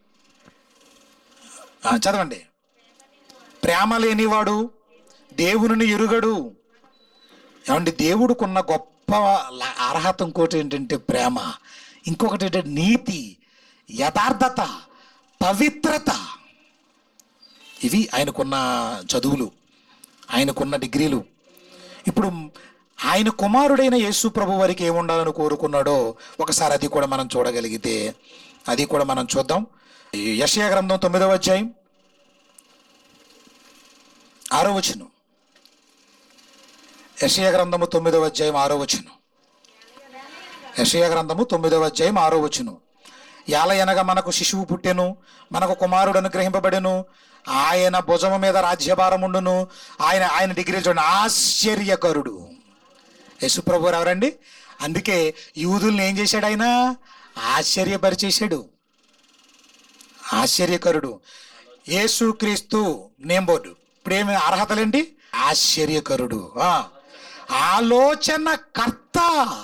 చదవండి. ప్రేమ లేనివాడు దేవుని ఎరుగడు. ఏమంటే దేవుడికున్న గొప్ప అర్హత ఇంకోటి ఏంటంటే ప్రేమ. ఇంకొకటి ఏంటంటే నీతి, యథార్థత, పవిత్రత. ఇవి ఆయనకున్న చదువులు, ఆయనకున్న డిగ్రీలు. ఇప్పుడు ఆయన కుమారుడైన యేసు ప్రభు వారికి ఏముండాలని కోరుకున్నాడో ఒకసారి అది కూడా మనం చూడగలిగితే అది కూడా మనం చూద్దాం. యెషయా గ్రంథం తొమ్మిదవ అధ్యాయం ఆరో వచనం. యెషయా గ్రంథము తొమ్మిదవ అధ్యాయం ఆరో వచనం. యెషయా గ్రంథము తొమ్మిదవ అధ్యాయం ఆరో వచనం. యాలయనగా మనకు శిశువు పుట్టెను, మనకు కుమారుడు అనుగ్రహింపబడెను, ఆయన భుజము మీద రాజ్యభారం ఉండును. ఆయన ఆయన డిగ్రీలు చూడండి. ఆశ్చర్యకరుడు. యేసుప్రభు ఎవరండి? అందుకే యూదుల్ని ఏం చేశాడు? ఆయన ఆశ్చర్యపరిచేశాడు. ఆశ్చర్యకరుడు. యేసుక్రీస్తు నేమ్ బోర్డు. ఇప్పుడు ఏమి అర్హతలేంటి? ఆశ్చర్యకరుడు, ఆలోచన కర్త,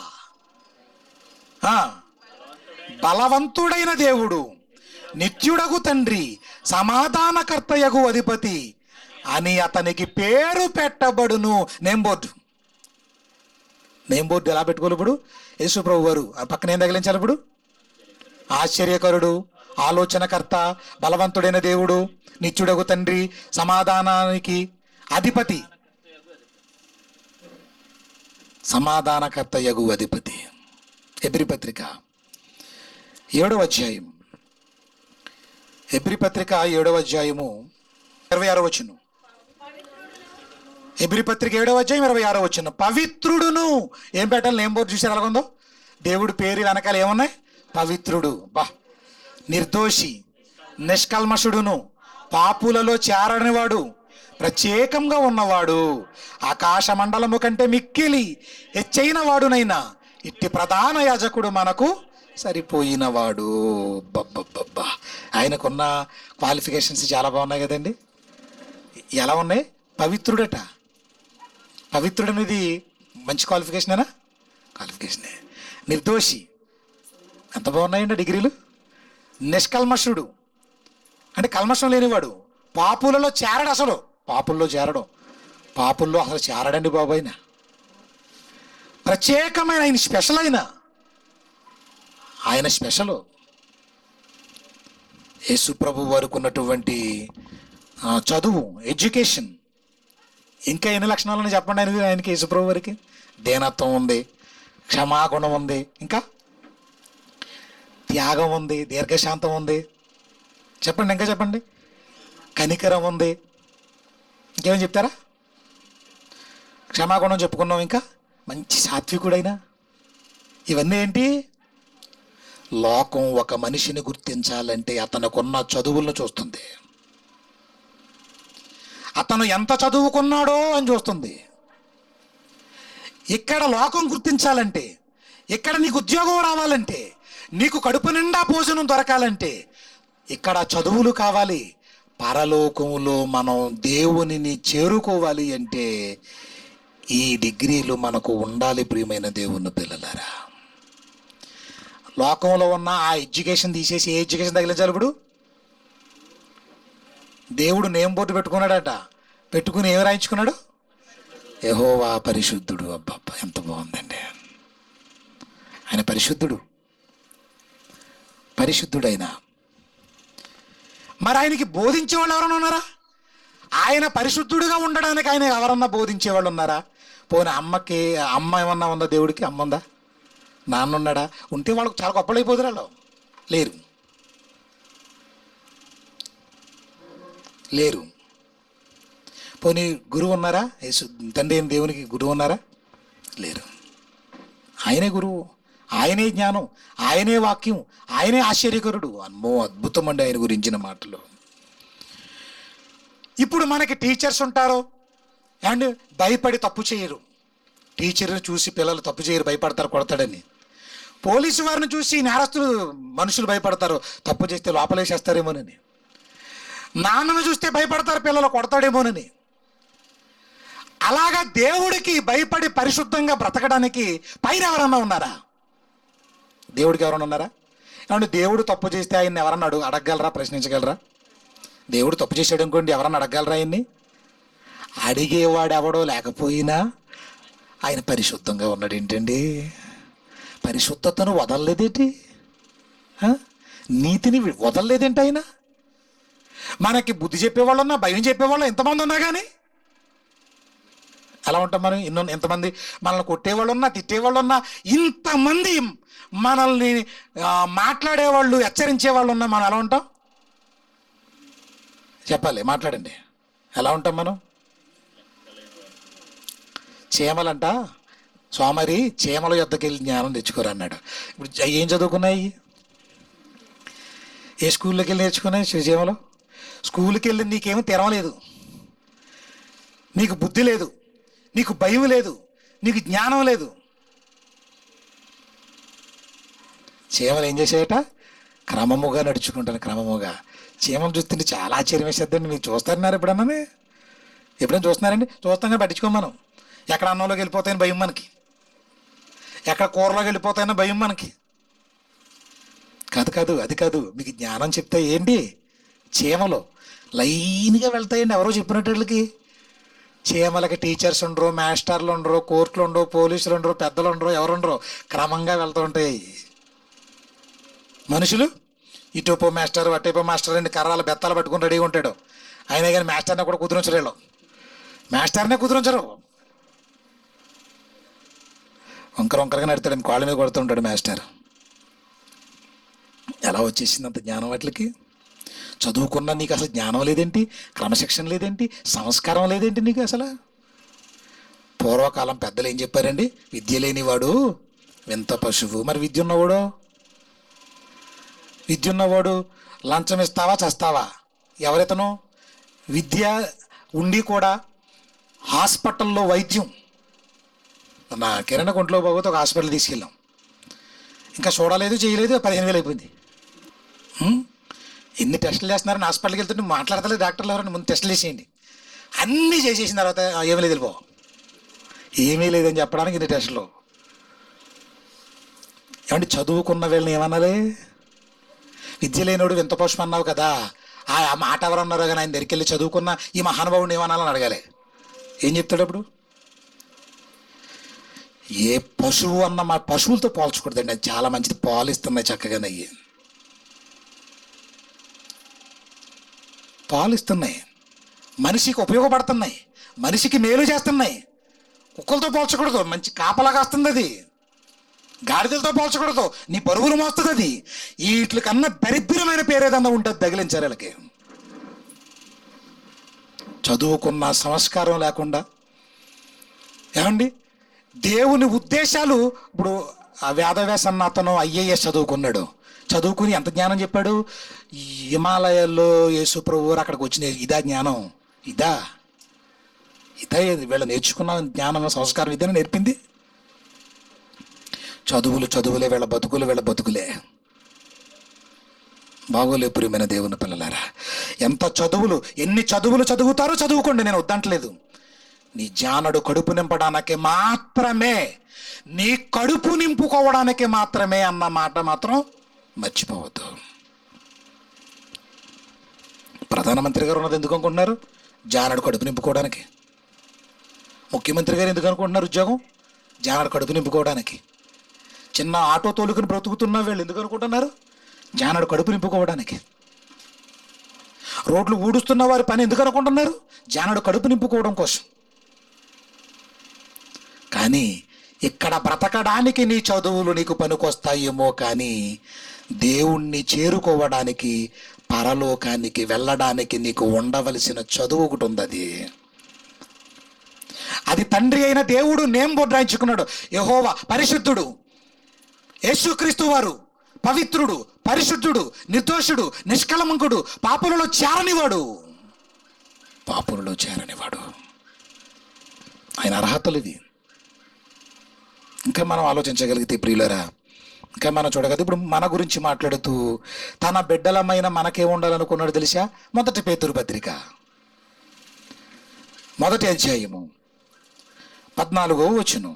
బలవంతుడైన దేవుడు, నిత్యుడగు తండ్రి, సమాధానకర్తయగు అధిపతి అని అతనికి పేరు పెట్టబడును. Name board. నేమ్ బోర్డు ఎలా పెట్టుకోవాలి ఇప్పుడు? యేసు ప్రభు వారు ఆ పక్కన ఏం తగిలించాలి ఇప్పుడు? ఆశ్చర్యకరుడు, ఆలోచనకర్త, బలవంతుడైన దేవుడు, నిత్యుడగు తండ్రి, సమాధానానికి అధిపతి. సమాధానకర్తయగు అధిపతి. హెబ్రీ పత్రిక ఏడవ అధ్యాయం. హెబ్రీ పత్రిక ఏడవ అధ్యాయము ఇరవై ఆరో వచనం. హెబ్రీ పత్రిక ఏడవ అధ్యాయం ఇరవై ఆరో వచనం. పవిత్రుడును. ఏం పెట్టాలి? నేమ్ బోర్డు చూసారు ఎలాగుందో? దేవుడి పేరు వెనకాల ఏమున్నాయి? పవిత్రుడు. బా. నిర్దోషి, నిష్కల్మషుడును, పాపులలో చేరనివాడు, ప్రత్యేకంగా ఉన్నవాడు, ఆకాశ మండలము కంటే మిక్కిలి హెచ్చైన వాడునైనా ఇట్టి ప్రధాన యాజకుడు మనకు సరిపోయినవాడు. బబ్బబ్బబ్బా. ఆయనకున్న క్వాలిఫికేషన్స్ చాలా బాగున్నాయి కదండి. ఎలా ఉన్నాయి? పవిత్రుడట. పవిత్రుడు అనేది మంచి క్వాలిఫికేషనేనా? క్వాలిఫికేషనే. నిర్దోషి. ఎంత బాగున్నాయండి డిగ్రీలు. నిష్కల్మషుడు అంటే కల్మషం లేనివాడు. పాపులలో చేరడు, అసలు పాపుల్లో చేరడం, పాపుల్లో అసలు చేరడండి బాబు. ఆయన ప్రత్యేకమైన, ఆయన స్పెషల్, అయిన ఆయన స్పెషల్. యేసు ప్రభు వారికి ఉన్నటువంటి చదువు, ఎడ్యుకేషన్, ఇంకా ఎన్ని లక్షణాలని చెప్పండి ఆయనకి. ఆయనకి యేసు ప్రభు వారికి దీనత్వం ఉంది, క్షమాగుణం ఉంది, ఇంకా త్యాగం ఉంది, దీర్ఘశాంతం ఉంది, చెప్పండి ఇంకా చెప్పండి, కనికరం ఉంది, ఇంకేమని చెప్తారా? క్షమాగుణం చెప్పుకున్నాం, ఇంకా మంచి సాత్వికుడైనా. ఇవన్నీ ఏంటి? లోకం ఒక మనిషిని గుర్తించాలంటే అతనుకున్న చదువులను చూస్తుంది, అతను ఎంత చదువుకున్నాడో అని చూస్తుంది. ఇక్కడ లోకం గుర్తించాలంటే, ఇక్కడ నీకు ఉద్యోగం రావాలంటే, నీకు కడుపు నిండా భోజనం దొరకాలంటే ఇక్కడ చదువులు కావాలి. పరలోకంలో మనం దేవునిని చేరుకోవాలి అంటే ఈ డిగ్రీలు మనకు ఉండాలి. ప్రియమైన దేవుని పిల్లలారా, లోకంలో ఉన్న ఆ ఎడ్యుకేషన్ తీసేసి ఏ ఎడ్యుకేషన్ తగిలించాలి? ఇప్పుడు దేవుడు నేమ్ బోర్డు పెట్టుకున్నాడట, పెట్టుకుని ఏమి రాయించుకున్నాడు? యెహోవా పరిశుద్ధుడు. అబ్బబ్బా, ఎంత బాగుందండి. ఆయన పరిశుద్ధుడు, పరిశుద్ధుడైన. మరి ఆయనకి బోధించేవాళ్ళు ఎవరైనా ఉన్నారా? ఆయన పరిశుద్ధుడిగా ఉండడానికి ఆయన ఎవరన్నా బోధించేవాళ్ళు ఉన్నారా? పోనీ అమ్మకి, అమ్మ ఏమన్నా ఉందా? దేవుడికి అమ్మ ఉందా? నాన్న ఉన్నాడా? ఉంటే వాళ్ళకి చాలా గొప్పలు అయిపోతారు. వాళ్ళు లేరు, లేరు. పోనీ గురువు ఉన్నారా? యేసు తండ్రి అయిన దేవునికి గురువు ఉన్నారా? లేరు. ఆయనే గురువు, ఆయనే జ్ఞానం, ఆయనే వాక్యం, ఆయనే ఆశ్చర్యకరుడు. అమ్మో, అద్భుతం అండి ఆయన గురించిన మాటలు. ఇప్పుడు మనకి టీచర్స్ ఉంటారు అండ్ భయపడి తప్పు చేయరు. టీచర్ని చూసి పిల్లలు తప్పు చేయరు, భయపడతారు కొడతాడని. పోలీసు వారిని చూసి నేరస్తులు, మనుషులు భయపడతారు, తప్పు చేస్తే లోపలేసేస్తారేమోనని. నాన్నను చూస్తే భయపడతారు పిల్లలు, కొడతాడేమోనని. అలాగా దేవుడికి భయపడి పరిశుద్ధంగా బ్రతకడానికి పైన ఎవరన్నా ఉన్నారా? దేవుడికి ఎవరన్నా ఉన్నారా? ఏమంటే దేవుడు తప్పు చేస్తే ఆయన్ని ఎవరన్నా అడుగు అడగగలరా? ప్రశ్నించగలరా? దేవుడు తప్పు చేసాడు అనుకోండి, ఎవరన్నా అడగగలరా ఆయన్ని? అడిగేవాడు ఎవడో లేకపోయినా ఆయన పరిశుద్ధంగా ఉన్నాడు. ఏంటండి, పరిశుద్ధతను వదలలేదేంటి? నీతిని వదలలేదేంటి ఆయన? మనకి బుద్ధి చెప్పేవాళ్ళు ఉన్నా, భయం చెప్పేవాళ్ళు ఎంతమంది ఉన్నా కానీ ఎలా ఉంటాం మనం? ఇన్నో ఎంతమంది మనల్ని కొట్టేవాళ్ళు ఉన్నా, తిట్టేవాళ్ళు ఉన్నా, ఇంతమంది మనల్ని మాట్లాడేవాళ్ళు, హెచ్చరించేవాళ్ళు ఉన్నా, మనం ఎలా ఉంటాం? చెప్పాలి, మాట్లాడండి. ఎలా ఉంటాం మనం? చీమలంట, సోమరి చీమల యొద్దకు వెళ్ళి జ్ఞానం తెచ్చుకోరు అన్నాడు. ఇప్పుడు ఏం చదువుకున్నాయి? ఏ స్కూల్లోకి వెళ్ళి నేర్చుకున్నాయి? చీమలు స్కూల్కి వెళ్ళి నీకేమీ తెరవలేదు, నీకు బుద్ధి లేదు, నీకు భయం లేదు, నీకు జ్ఞానం లేదు. చీమలు ఏం చేసాయట? క్రమముగా నడుచుకుంటాను, క్రమముగా. చీమలు చూస్తుంటే చాలా ఆశ్చర్యం వేసేద్దండి. మీరు చూస్తారన్నారు ఎప్పుడన్నా? ఎప్పుడైనా చూస్తున్నారండి? చూస్తాం కానీ పట్టించుకోం మనం. ఎక్కడ అన్నంలోకి వెళ్ళిపోతాయని భయం మనకి, ఎక్కడ కూరలోకి వెళ్ళిపోతాయని భయం మనకి. కాదు కాదు అది కాదు, మీకు జ్ఞానం చెప్తే ఏంటి? చీమలు లైన్గా వెళ్తాయండి. ఎవరో చెప్పినట్టు చీమలకి టీచర్స్ ఉండరు, మాస్టర్లు ఉండరు, కోర్టులు ఉండరు, పోలీసులు ఉండరు, పెద్దలు ఉండరు, ఎవరు ఉండరు, క్రమంగా వెళ్తూ ఉంటాయి. మనుషులు ఇటుపో మాస్టర్, అటేపో మాస్టర్ అని కర్రాలు బెత్తాలు పట్టుకుని రెడీగా ఉంటాడు. అయినా కానీ మాస్టర్ని కూడా కుదిరించలేడు, మాస్టర్నే కుదిరించరు. వంకర వంకరగా నడతాడు, కాళ్ళ మీద కొడుతుంటాడు మాస్టర్. ఎలా వచ్చేసింది అంత జ్ఞానం వాటికి? చదువుకున్నా నీకు అసలు జ్ఞానం లేదేంటి? క్రమశిక్షణ లేదేంటి? సంస్కారం లేదేంటి నీకు అసలు? పూర్వకాలం పెద్దలు ఏం చెప్పారండి? విద్య లేనివాడు వింత పశువు. మరి విద్య ఉన్నవాడు, విద్య ఉన్నవాడు లంచం ఇస్తావా చస్తావా? ఎవరితను? విద్య ఉండి కూడా హాస్పిటల్లో వైద్యం. నా కిరణ కొంట్లో పోతే ఒక హాస్పిటల్ తీసుకెళ్ళాం, ఇంకా చూడలేదు చేయలేదు, పదిహేను వేలు అయిపోయింది. ఎన్ని టెస్టులు చేస్తున్నారని హాస్పిటల్కి వెళ్తుంటే మాట్లాడతలేదు డాక్టర్లు ఎవరండి? ముందు టెస్టులు చేసేయండి, అన్నీ చేసేసిన తర్వాత ఏమీ లేదు వెళ్ళిపో, ఏమీ లేదని చెప్పడానికి ఇన్ని టెస్టులు. ఏమంటే చదువుకున్న వీళ్ళని ఏమనాలి? విద్య లేనోడు వింత పుష్పం అన్నావు కదా, ఆ మాట ఎవరన్నారో కానీ ఆయన దగ్గరికి వెళ్ళి చదువుకున్న ఈ మహానుభావుడిని ఏమనాలని అడగాలి. ఏం చెప్తాడు అప్పుడు? ఏ పశువు అన్న మా పశువులతో పోల్చకూడదండి, అది చాలా మంచిది, పాలు ఇస్తున్నాయి చక్కగానే, అయ్యి పాలు ఇస్తున్నాయి, మనిషికి ఉపయోగపడుతున్నాయి, మనిషికి మేలు చేస్తున్నాయి. కుక్కలతో పోల్చకూడదు, మంచి కాపలాగా వస్తుంది అది. గాడిదలతో పోల్చకూడదు, నీ బరువులు మోస్తుంది అది. వీటి కన్నా దరిద్రమైన పేరు ఏదన్నా ఉంటుంది తగిలించారు వీళ్ళకి. చదువుకున్న సంస్కారం లేకుండా. ఏమండి, దేవుని ఉద్దేశాలు ఇప్పుడు ఆ వేదవ్యాస అన్న అతను ఐఏఎస్ చదువుకున్నాడు. చదువుకుని ఎంత జ్ఞానం చెప్పాడు? హిమాలయాల్లో యేసు ప్రభువు అక్కడికి వచ్చిన ఇదా జ్ఞానం? ఇదా ఇదా వీళ్ళ నేర్చుకున్న జ్ఞానం, సంస్కారం ఇదని నేర్పింది. చదువులు చదువులే, వీళ్ళ బతుకులు వీళ్ళ బతుకులే. బాగోలే ప్రియమైన దేవుని పిల్లలారా, ఎంత చదువులు, ఎన్ని చదువులు చదువుతారో చదువుకోండి, నేను వద్దంటలేదు. నీ జానడు కడుపు నింపడానికి మాత్రమే, నీ కడుపు నింపుకోవడానికి మాత్రమే అన్న మాట మాత్రం మర్చిపోవద్దు. ప్రధానమంత్రి గారు ఉన్నది ఎందుకు అనుకుంటున్నారు? జానడు కడుపు నింపుకోవడానికి. ముఖ్యమంత్రి గారు ఎందుకు అనుకుంటున్నారు ఉద్యోగం? జానడు కడుపు నింపుకోవడానికి. చిన్న ఆటో తోలుకుని బ్రతుకుతున్న వీళ్ళు ఎందుకు అనుకుంటున్నారు? జానడు కడుపు నింపుకోవడానికి. రోడ్లు ఊడుస్తున్న వారి పని ఎందుకు అనుకుంటున్నారు? జానడు కడుపు నింపుకోవడం కోసం. కానీ ఇక్కడ బ్రతకడానికి నీ చదువులు నీకు పనికొస్తాయేమో, కానీ దేవుణ్ణి చేరుకోవడానికి, పరలోకానికి వెళ్ళడానికి నీకు ఉండవలసిన చదువు ఒకటి ఉంది. అది అది తండ్రి అయిన దేవుడు నేమ్ బోర్డు రాయించుకున్నాడు. యెహోవా పరిశుద్ధుడు, యేసుక్రీస్తు వారు పవిత్రుడు, పరిశుద్ధుడు, నిర్దోషుడు, నిష్కళంకుడు, పాపులలో చేరనివాడు, పాపులలో చేరనివాడు. ఆయన అర్హతలు ఇవి. ఇంకా మనం ఆలోచించగలిగితే ప్రియులరా, ఇంకా మనం చూడగలిగితే ఇప్పుడు మన గురించి మాట్లాడుతూ తన బిడ్డలమైన మనకే ఉండాలనుకున్నాడు తెలుసా? మొదటి పేతురు పత్రిక మొదటి అధ్యాయము పద్నాలుగో వచనం.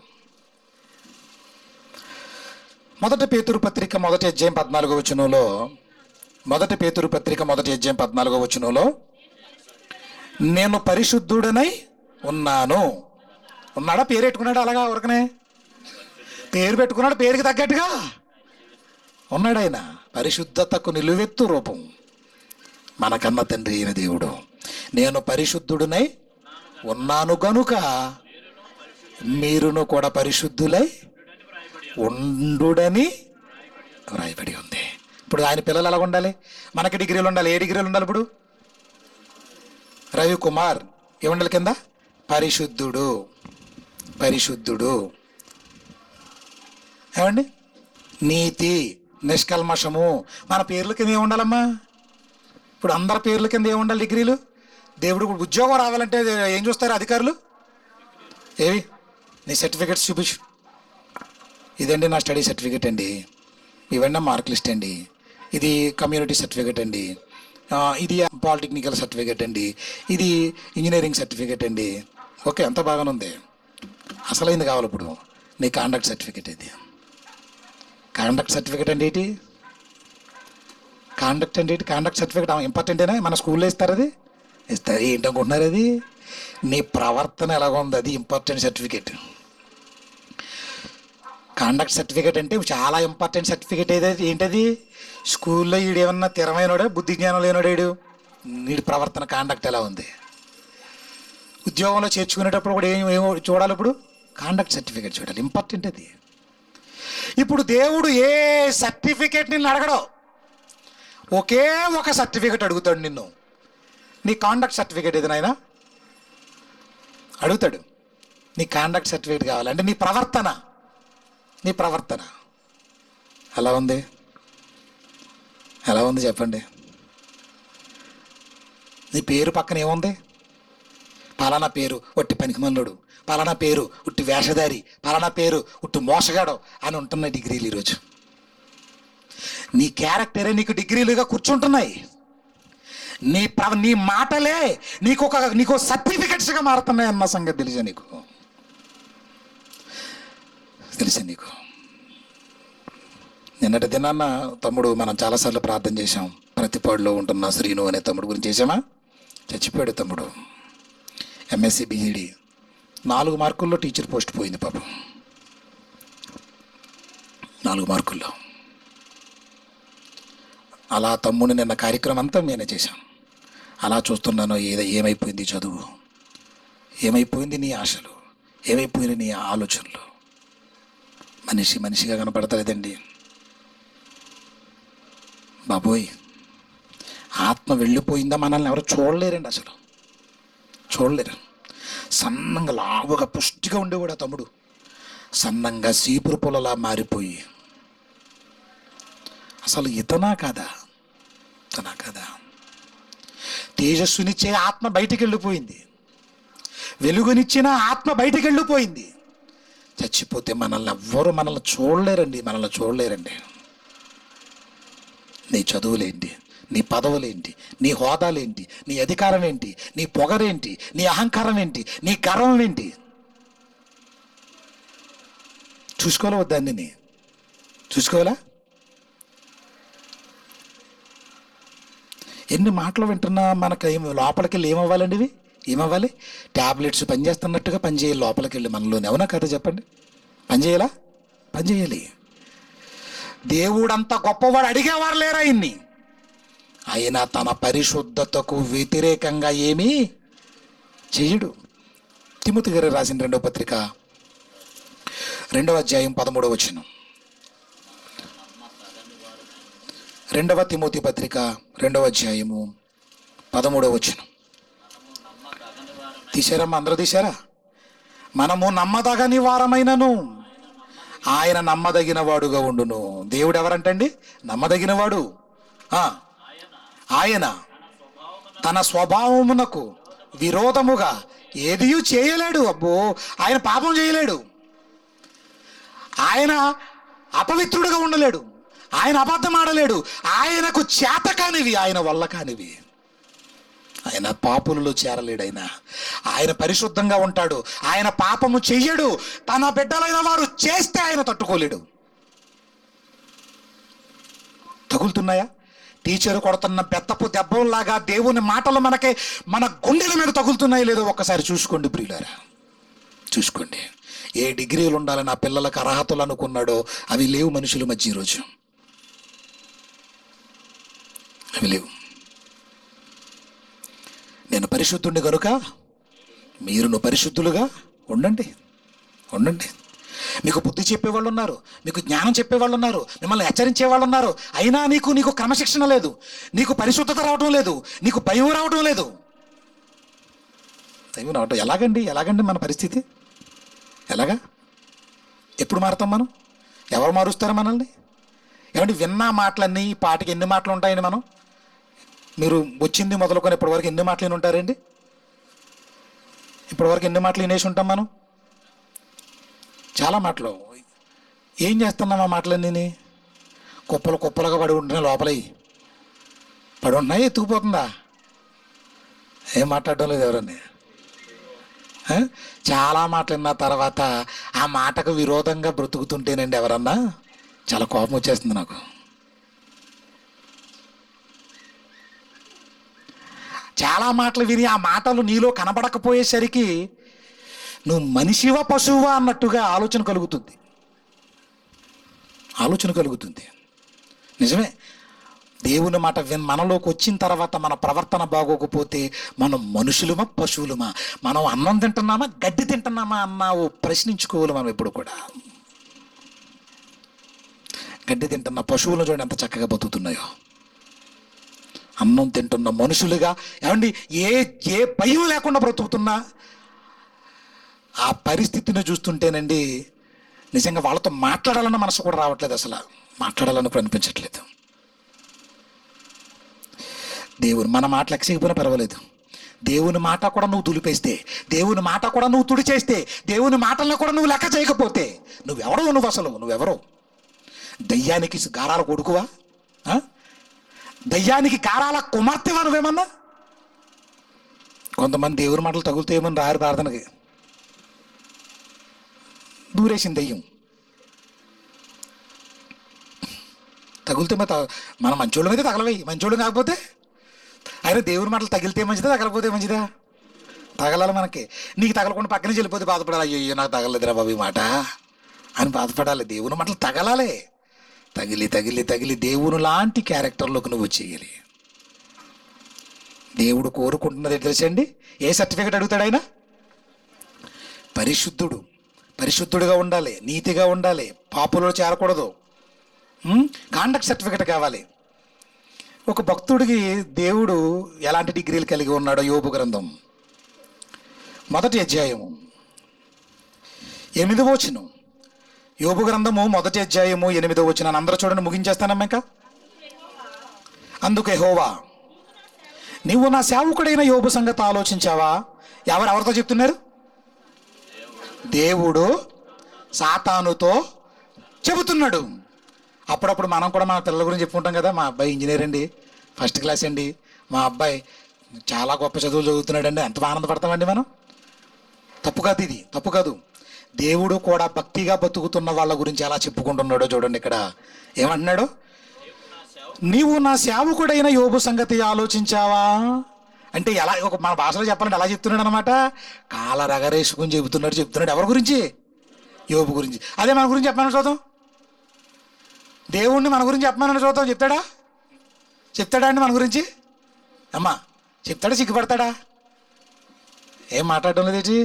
మొదటి పేతురు పత్రిక మొదటి అధ్యాయం పద్నాలుగో వచనంలో, మొదటి పేతురు పత్రిక మొదటి అధ్యాయం పద్నాలుగో వచనంలో, నేను పరిశుద్ధుడనై ఉన్నాను. ఉన్నాడా? పేరు పెట్టుకున్నాడు అలాగా ఊరకనే? పేరు పెట్టుకున్నాడు, పేరుకి తగ్గట్టుగా ఉన్నాడు ఆయన. పరిశుద్ధతకు నిలువెత్తు రూపం మనకన్న తండ్రి అయిన దేవుడు. నేను పరిశుద్ధుడునై ఉన్నాను గనుక మీరును కూడా పరిశుద్ధులై ఉండుడని రాయబడి ఉంది. ఇప్పుడు ఆయన పిల్లలు ఎలా ఉండాలి? మనకి డిగ్రీలు ఉండాలి. ఏ డిగ్రీలు ఉండాలి? ఇప్పుడు రవి కుమార్ ఏముండాలి కింద? పరిశుద్ధుడు, పరిశుద్ధుడు. ఏమండి, నీతి, నిష్కల్మషము. మన పేర్ల కింద ఏముండాలమ్మా? ఇప్పుడు అందరి పేర్ల కింద ఏముండాలి? డిగ్రీలు. దేవుడు ఇప్పుడు ఉద్యోగం రావాలంటే ఏం చూస్తారు అధికారులు? ఏవి? నీ సర్టిఫికెట్స్ చూపించు. ఇదండి నా స్టడీ సర్టిఫికెట్ అండి, ఇవన్నీ మార్క్ లిస్ట్ అండి, ఇది కమ్యూనిటీ సర్టిఫికెట్ అండి, ఇది పాలిటెక్నికల్ సర్టిఫికెట్ అండి, ఇది ఇంజనీరింగ్ సర్టిఫికెట్ అండి. ఓకే, అంత బాగానే ఉంది. అసలైంది కావాలి ఇప్పుడు, నీ కాండక్ట్ సర్టిఫికెట్. ఇది కాండక్ట్ సర్టిఫికెట్ అంటే ఏంటి? కాండక్ట్ అంటే ఏంటి? కాండక్ట్ సర్టిఫికెట్ ఇంపార్టెంటేనా? మన స్కూల్లో ఇస్తారు, అది ఇస్తారు. ఏంటనుకుంటున్నారు? అది నీ ప్రవర్తన ఎలాగ ఉంది, అది ఇంపార్టెంట్ సర్టిఫికెట్. కాండక్ట్ సర్టిఫికేట్ అంటే చాలా ఇంపార్టెంట్ సర్టిఫికేట్. ఏదైతే ఏంటది? స్కూల్లో వీడు ఏమన్నా తిరమైనోడా, బుద్ధి జ్ఞానం లేనోడాడు, వీడి ప్రవర్తన కాండక్ట్ ఎలా ఉంది. ఉద్యోగంలో చేర్చుకునేటప్పుడు కూడా ఏం ఏమో చూడాలి, ఇప్పుడు కాండక్ట్ సర్టిఫికేట్ చూడాలి, ఇంపార్టెంట్ అది. ఇప్పుడు దేవుడు ఏ సర్టిఫికేట్ నిన్ను అడగడో, ఒకే ఒక సర్టిఫికేట్ అడుగుతాడు నిన్ను. నీ కాండక్ట్ సర్టిఫికేట్ ఏది నాయనా అడుగుతాడు. నీ కాండక్ట్ సర్టిఫికేట్ కావాలంటే నీ ప్రవర్తన, నీ ప్రవర్తన ఎలా ఉంది? ఎలా ఉంది చెప్పండి? నీ పేరు పక్కన ఏముంది? పలానా పేరు ఒట్టి పనికిమల్లుడు, పలానా పేరు ఉట్టి వేషధారి, పలానా పేరు ఉట్టి మోసగాడు అని ఉంటున్నాయి డిగ్రీలు ఈరోజు. నీ క్యారెక్టరే నీకు డిగ్రీలుగా కూర్చుంటున్నాయి. నీ ప్ర నీ మాటలే నీకు ఒక నీకు సర్టిఫికెట్స్గా మారుతున్నాయి అన్న సంగతి తెలుసా నీకు? తెలుసా నీకు? నిన్నటి దినాన్న తమ్ముడు మనం చాలాసార్లు ప్రార్థన చేశాం. ప్రతిపాడులో ఉంటున్న శ్రీను అనే తమ్ముడు గురించి చేసామా? చచ్చిపోయాడు తమ్ముడు. ఎంఎస్సి బిఈడి నాలుగు మార్కుల్లో టీచర్ పోస్ట్ పోయింది పాపం. నాలుగు మార్కుల్లో. అలా తమ్ముడిని నిన్న కార్యక్రమం అంతా నేనే చేశాను. అలా చూస్తున్నాను, ఏదో ఏమైపోయింది చదువు, ఏమైపోయింది నీ ఆశలు, ఏమైపోయింది నీ ఆలోచనలు. మనిషి మనిషిగా కనపడతలేదండి బాబోయ్. ఆత్మ వెళ్ళిపోయిందా మనల్ని ఎవరు చూడలేరండి, అసలు చూడలేరు. సన్నంగా లావుగా పుష్టిగా ఉండేవాడు ఆ తమ్ముడు, సన్నంగా సీపురు పొలలా మారిపోయి, అసలు ఇతనా కాదా ఇతనా కాదా తేజస్సునిచ్చే ఆత్మ బయటికి వెళ్ళిపోయింది, వెలుగునిచ్చిన ఆత్మ బయటికి వెళ్ళిపోయింది. చచ్చిపోతే మనల్ని ఎవ్వరు మనల్ని చూడలేరండి, మనల్ని చూడలేరండి. నీ చదువులేంటి, నీ పదవులేంటి, నీ హోదాలేంటి, నీ అధికారం ఏంటి, నీ పొగరేంటి, నీ అహంకారం ఏంటి, నీ గర్వం ఏంటి, చూసుకోవాలా వద్దాన్ని? చూసుకోవాలా? ఎన్ని మాటలు వింటున్నా మనకు ఏమి లోపలికి వెళ్ళి ఏమవ్వాలండి? ఇవి ఏమవ్వాలి? ట్యాబ్లెట్స్ పనిచేస్తున్నట్టుగా పనిచేయాలి లోపలికి వెళ్ళి మనలోని. అవునా కదా చెప్పండి? పనిచేయాలా? పనిచేయాలి. దేవుడంత గొప్పవాడు అడిగేవారు లేరా ఇన్ని? ఆయన తన పరిశుద్ధతకు వ్యతిరేకంగా ఏమీ చెయ్యడు. తిమోతి గారు రాసిన రెండవ పత్రిక రెండవ అధ్యాయం పదమూడవ వచనం. రెండవ తిమోతి పత్రిక రెండవ అధ్యాయము పదమూడవ వచనం. తీశారమ్మా? అందరూ తీశారా? మనము నమ్మదగని వారమైనను ఆయన నమ్మదగిన వాడుగా ఉండును. దేవుడు ఎవరంటండి? నమ్మదగినవాడు. ఆయన తన స్వభావమునకు విరోధముగా ఏదియూ చేయలేడు. అబ్బో, ఆయన పాపం చేయలేడు, ఆయన అపవిత్రుడుగా ఉండలేడు, ఆయన అబద్ధం ఆడలేడు, ఆయనకు చేత కానివి ఆయన వల్ల కానివి. ఆయన పాపులలో చేరలేడు. ఆయన ఆయన పరిశుద్ధంగా ఉంటాడు. ఆయన పాపము చెయ్యడు. తన బిడ్డలైన వారు చేస్తే ఆయన తట్టుకోలేడు. తగులుతున్నాయా? టీచరు కొడుతున్న బెత్తపు దెబ్బలాగా దేవుని మాటలు మనకి మన గుండెల మీద తగులుతున్నాయి లేదో ఒక్కసారి చూసుకోండి ప్రియులారా, చూసుకోండి. ఏ డిగ్రీలు ఉండాలని ఆ పిల్లలకు అర్హతలు అనుకున్నాడో అవి లేవు మనుషుల మధ్య ఈరోజు, అవి లేవు. నేను పరిశుద్ధుడిని కనుక మీరును పరిశుద్ధులుగా ఉండండి ఉండండి మీకు బుద్ధి చెప్పేవాళ్ళు ఉన్నారు, మీకు జ్ఞానం చెప్పేవాళ్ళు ఉన్నారు, మిమ్మల్ని హెచ్చరించే వాళ్ళు ఉన్నారు. అయినా నీకు నీకు క్రమశిక్షణ లేదు, నీకు పరిశుద్ధత రావటం లేదు, నీకు భయం రావటం లేదు. భయం రావటం ఎలాగండి? ఎలాగండి మన పరిస్థితి? ఎలాగా? ఎప్పుడు మారుతాం మనం? ఎవరు మారుస్తారు మనల్ని? ఏమంటే విన్న మాటలన్నీ ఈ పాటికి ఎన్ని మాటలు ఉంటాయండి? మనం మీరు వచ్చింది మొదలుకొని ఇప్పటివరకు ఎన్ని మాటలు విని ఉంటారండి? ఇప్పటివరకు ఎన్ని మాటలు వినేసి ఉంటాం మనం? చాలా మాటలు. ఏం చేస్తున్నాం ఆ మాటలన్నీ? కుప్పలు కుప్పలుగా పడి ఉంటున్నాయి, లోపలవి పడి ఉన్నాయి. ఎత్తుకుపోతుందా? ఏం మాట్లాడడం లేదు ఎవరన్నీ. చాలా మాటలు విన్న తర్వాత ఆ మాటకు విరోధంగా బ్రతుకుతుంటేనండి ఎవరన్నా చాలా కోపం వచ్చేస్తుంది నాకు. చాలా మాటలు విని ఆ మాటలు నీలో కనబడకపోయేసరికి నువ్వు మనిషివా పశువా అన్నట్టుగా ఆలోచన కలుగుతుంది ఆలోచన కలుగుతుంది నిజమే. దేవుని మాట విన్ మనలోకి వచ్చిన తర్వాత మన ప్రవర్తన బాగోకపోతే మనం మనుషులమా పశువులమా? మనం అన్నం తింటున్నామా గడ్డి తింటున్నామా అన్న ప్రశ్నించుకోవాలి మనం ఎప్పుడు కూడా. గడ్డి తింటున్న పశువులను చూడండి ఎంత చక్కగా బతుకుతున్నాయో. అన్నం తింటున్న మనుషులుగా ఏమండి ఏ ఏ భయం లేకుండా బ్రతుకుతున్నా ఆ పరిస్థితిని చూస్తుంటేనండి నిజంగా వాళ్ళతో మాట్లాడాలన్న మనసు కూడా రావట్లేదు, అసలు మాట్లాడాలని కూడా అనిపించట్లేదు. దేవుని మన మాట లెక్కసిపోయినా పర్వాలేదు, దేవుని మాట కూడా నువ్వు దులిపేస్తే, దేవుని మాట కూడా నువ్వు తుడిచేస్తే, దేవుని మాటలను కూడా నువ్వు లెక్క చేయకపోతే నువ్వెవరో? నువ్వు అసలు నువ్వెవరో? దయ్యానికి గారాల కొడుకువా? దయ్యానికి గారాల కుమార్తెవా నువ్వేమన్నా? కొంతమంది దేవుని మాటలు తగులుతాయేమని రారు ప్రార్థనకి, దూరేసింది దయ్యం. తగులితే మరి త- మన మంచోళ్ళ మీద తగలవై, మంచోళ్ళు కాకపోతే. అయినా దేవుని మాటలు తగిలితే మంచిదా తగలపోతే మంచిదా? తగలాలి మనకి. నీకు తగలకుండా పక్కన వెళ్ళిపోతే బాధపడాలి, అయ్యో అయ్యో నాకు తగలలేదురా బాబు ఈ మాట అని బాధపడాలి. దేవుని మాటలు తగలాలి. తగిలి తగిలి తగిలి దేవుని లాంటి క్యారెక్టర్లోకి నువ్వు వచ్చేయాలి. దేవుడు కోరుకుంటున్నది తెలుసండి, ఏ సర్టిఫికెట్ అడుగుతాడు ఆయన? పరిశుద్ధుడు. పరిశుద్ధుడిగా ఉండాలి, నీతిగా ఉండాలి, పాపులో చేరకూడదు. కాండక్ట్ సర్టిఫికెట్ కావాలి. ఒక భక్తుడికి దేవుడు ఎలాంటి డిగ్రీలు కలిగి ఉన్నాడో యోబు గ్రంథం మొదటి అధ్యాయము ఎనిమిదవ వచనం. యోబు గ్రంథము మొదటి అధ్యాయము ఎనిమిదవ వచనం అందరూ చూడండి, ముగించేస్తానమ్మా ఇంకా. అందుకు యెహోవా, నీవు నా సేవకుడైన యోబు సంగతి ఆలోచించావా? ఎవరు ఎవరితో చెప్తున్నారు? దేవుడు సాతానుతో చెబుతున్నాడు. అప్పుడప్పుడు మనం కూడా మన పిల్లల గురించి చెప్పుకుంటాం కదా, మా అబ్బాయి ఇంజనీర్ అండి, ఫస్ట్ క్లాస్ అండి, మా అబ్బాయి చాలా గొప్ప చదువులు చదువుతున్నాడండి, ఎంత ఆనందపడతామండి మనం. తప్పు కాదు, ఇది తప్పు కాదు. దేవుడు కూడా భక్తిగా బతుకుతున్న వాళ్ళ గురించి ఎలా చెప్పుకుంటున్నాడో చూడండి. ఇక్కడ ఏమంటున్నాడు? నీవు నా సేవకుడైన యోబు సంగతి ఆలోచించావా అంటే ఎలా, ఒక మన భాషలో చెప్పాలంటే ఎలా చెప్తున్నాడు అనమాట, కాల రగరేసుకుని చెబుతున్నాడు. చెప్తున్నాడు ఎవరి గురించి? యోబు గురించి. అదే మన గురించి చెప్పమని చూద్దాం. దేవుణ్ణి మన గురించి చెప్పమని చూద్దాం. చెప్తాడా? చెప్తాడా అండి మన గురించి? అమ్మా చెప్తాడా? సిగ్గుపడతాడా? ఏం మాట్లాడటం లేదేటి?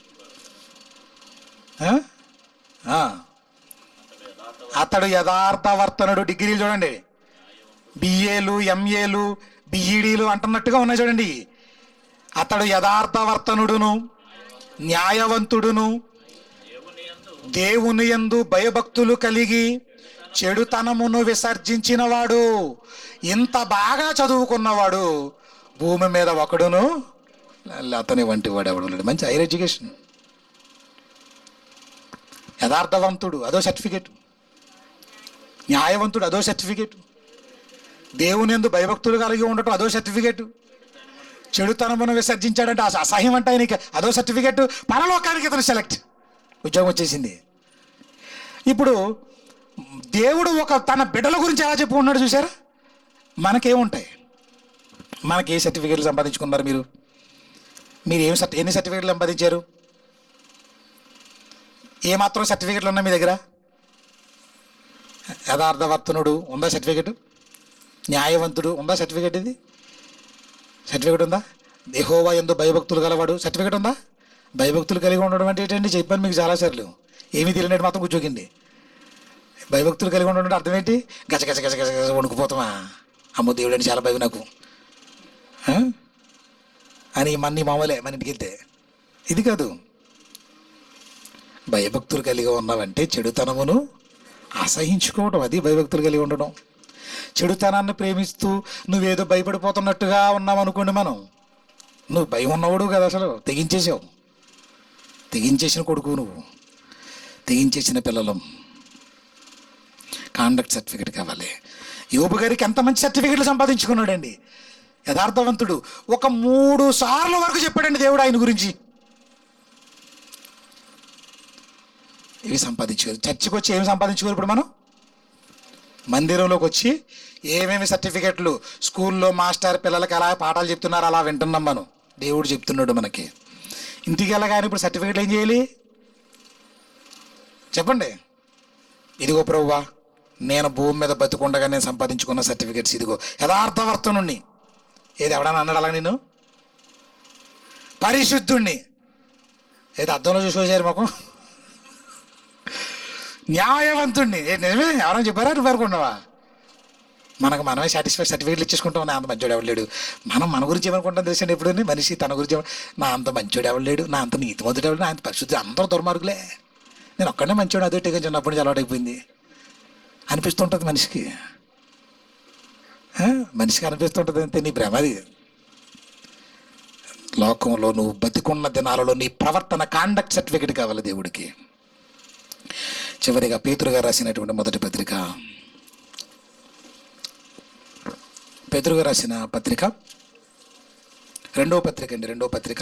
అతడు యథార్థవర్తనుడు. డిగ్రీలు చూడండి, బిఏలు ఎంఏలు బిఈడీలు అంటున్నట్టుగా ఉన్నాయి చూడండి. అతడు యథార్థవర్తనుడును న్యాయవంతుడును దేవుని యందు భయభక్తులు కలిగి చెడుతనమును విసర్జించినవాడు. ఇంత బాగా చదువుకున్నవాడు భూమి మీద ఒకడును అతని వంటి వాడు ఎవడు లేడు. మంచి హైయర్ ఎడ్యుకేషన్. యథార్థవంతుడు అదో సర్టిఫికేట్, న్యాయవంతుడు అదో సర్టిఫికేట్, దేవుని యందు భయభక్తులు కలిగి ఉండటం అదో సర్టిఫికేట్, చెడుతనమును విసర్జించాడంటే అసహ్యం అంటే ఆయనకి అదో సర్టిఫికేట్. పరలోకానికి ఇతను సెలెక్ట్, ఉద్యోగం వచ్చేసింది. ఇప్పుడు దేవుడు ఒక తన బిడ్డల గురించి ఎలా చెప్పుకున్నాడు చూసారా? మనకేముంటాయి? మనకి ఏ సర్టిఫికేట్లు సంపాదించుకున్నారు మీరు? మీరు ఏమి సర్టి ఎన్ని సర్టిఫికేట్లు సంపాదించారు? ఏమాత్రం సర్టిఫికేట్లు ఉన్నాయి మీ దగ్గర? యథార్థవర్తనుడు ఉందా సర్టిఫికేట్? న్యాయవంతుడు ఉందా సర్టిఫికేట్? ఇది సర్టిఫికేట్ ఉందా? యెహోవా యందు భయభక్తులు గలవాడు సర్టిఫికేట్ ఉందా? భయభక్తులు కలిగి ఉండడం అంటే ఏంటండి? చెప్పాను మీకు చాలాసార్లు. ఏమీ తెలియనట్టు మాత్రం కూర్చోకింది. భయభక్తులు కలిగి ఉండడం అర్థం ఏంటి? గజ గజ గజ గజ గజ వణుకుపోతామా, అమ్మో దేవుడు అని చాలా భయం నాకు అని మన్ని మామూలే మన ఇంటికి వెళ్తే. ఇది కాదు. భయభక్తులు కలిగి ఉన్నావంటే చెడుతనమును అసహించుకోవడం, అది భయభక్తులు కలిగి ఉండడం. చెడుతనాన్ని ప్రేమిస్తూ నువ్వేదో భయపడిపోతున్నట్టుగా ఉన్నావు అనుకోండి, మనం నువ్వు భయం ఉన్నవాడు కదా, అసలు తెగించేసావు. తెగించేసిన కొడుకు నువ్వు, తెగించేసిన పిల్లలం. కాండక్ట్ సర్టిఫికేట్ కావాలి. యోబు గారికి ఎంత మంచి సర్టిఫికేట్లు సంపాదించుకున్నాడండి. యథార్థవంతుడు. ఒక మూడు సార్లు వరకు చెప్పాడండి దేవుడు ఆయన గురించి. ఇవి సంపాదించుకోరు. చర్చికి వచ్చి ఏమి సంపాదించుకోరు? ఇప్పుడు మనం మందిరంలోకి వచ్చి ఏమేమి సర్టిఫికెట్లు, స్కూల్లో మాస్టర్ పిల్లలకి ఎలా పాఠాలు చెప్తున్నారు అలా వింటున్నాం మనం. దేవుడు చెప్తున్నాడు మనకి. ఇంటికి వెళ్ళగానే ఇప్పుడు సర్టిఫికెట్లు ఏం చేయాలి చెప్పండి? ఇదిగో ప్రభువా, నేను భూమి మీద బతుకుండగా నేను సంపాదించుకున్న సర్టిఫికెట్స్ ఇదిగో. యథార్థవర్తనుణ్ణి. ఏది ఎవడన్నా అన్నాడు అలా? నేను పరిశుద్ధుణ్ణి. ఏది అర్థంలో చూసేసారు మాకు? న్యాయవంతుణ్ణి. ఏ నిజమే? ఎవరైనా చెప్పారా? నువ్వు అనుకున్నావా? మనకు మనమే సాటిస్ఫై సర్టిఫికేట్లు ఇచ్చేసుకుంటాం. నా అంత మంచోడు ఎవడలేడు. మనం మన గురించి ఏమనుకుంటాం తెలుసండి? ఎప్పుడైనా మనిషి తన గురించి నా అంత మంచోడు ఎవడలేడు, నా అంత నీతిమంతుడు ఎవడు, నా అంత పరిశుద్ధి, అందరూ దుర్మార్గులే, నేను ఒక్కడే మంచోడు, అదొట్టే చిన్నప్పటి నుంచి అలవాటు అయిపోయింది అనిపిస్తుంటుంది మనిషికి. మనిషికి అనిపిస్తుంటుంది అంతే. నీ భ్రమది. లోకంలో నువ్వు బతికున్న దినాలలో నీ ప్రవర్తన కాండక్ట్ సర్టిఫికేట్ కావాలి దేవుడికి. చివరిగా పేతురు గారు రాసినటువంటి మొదటి పత్రిక, పేతురు గారు రాసిన పత్రిక రెండవ పత్రిక అండి రెండవ పత్రిక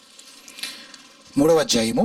మూడవ అధ్యాయము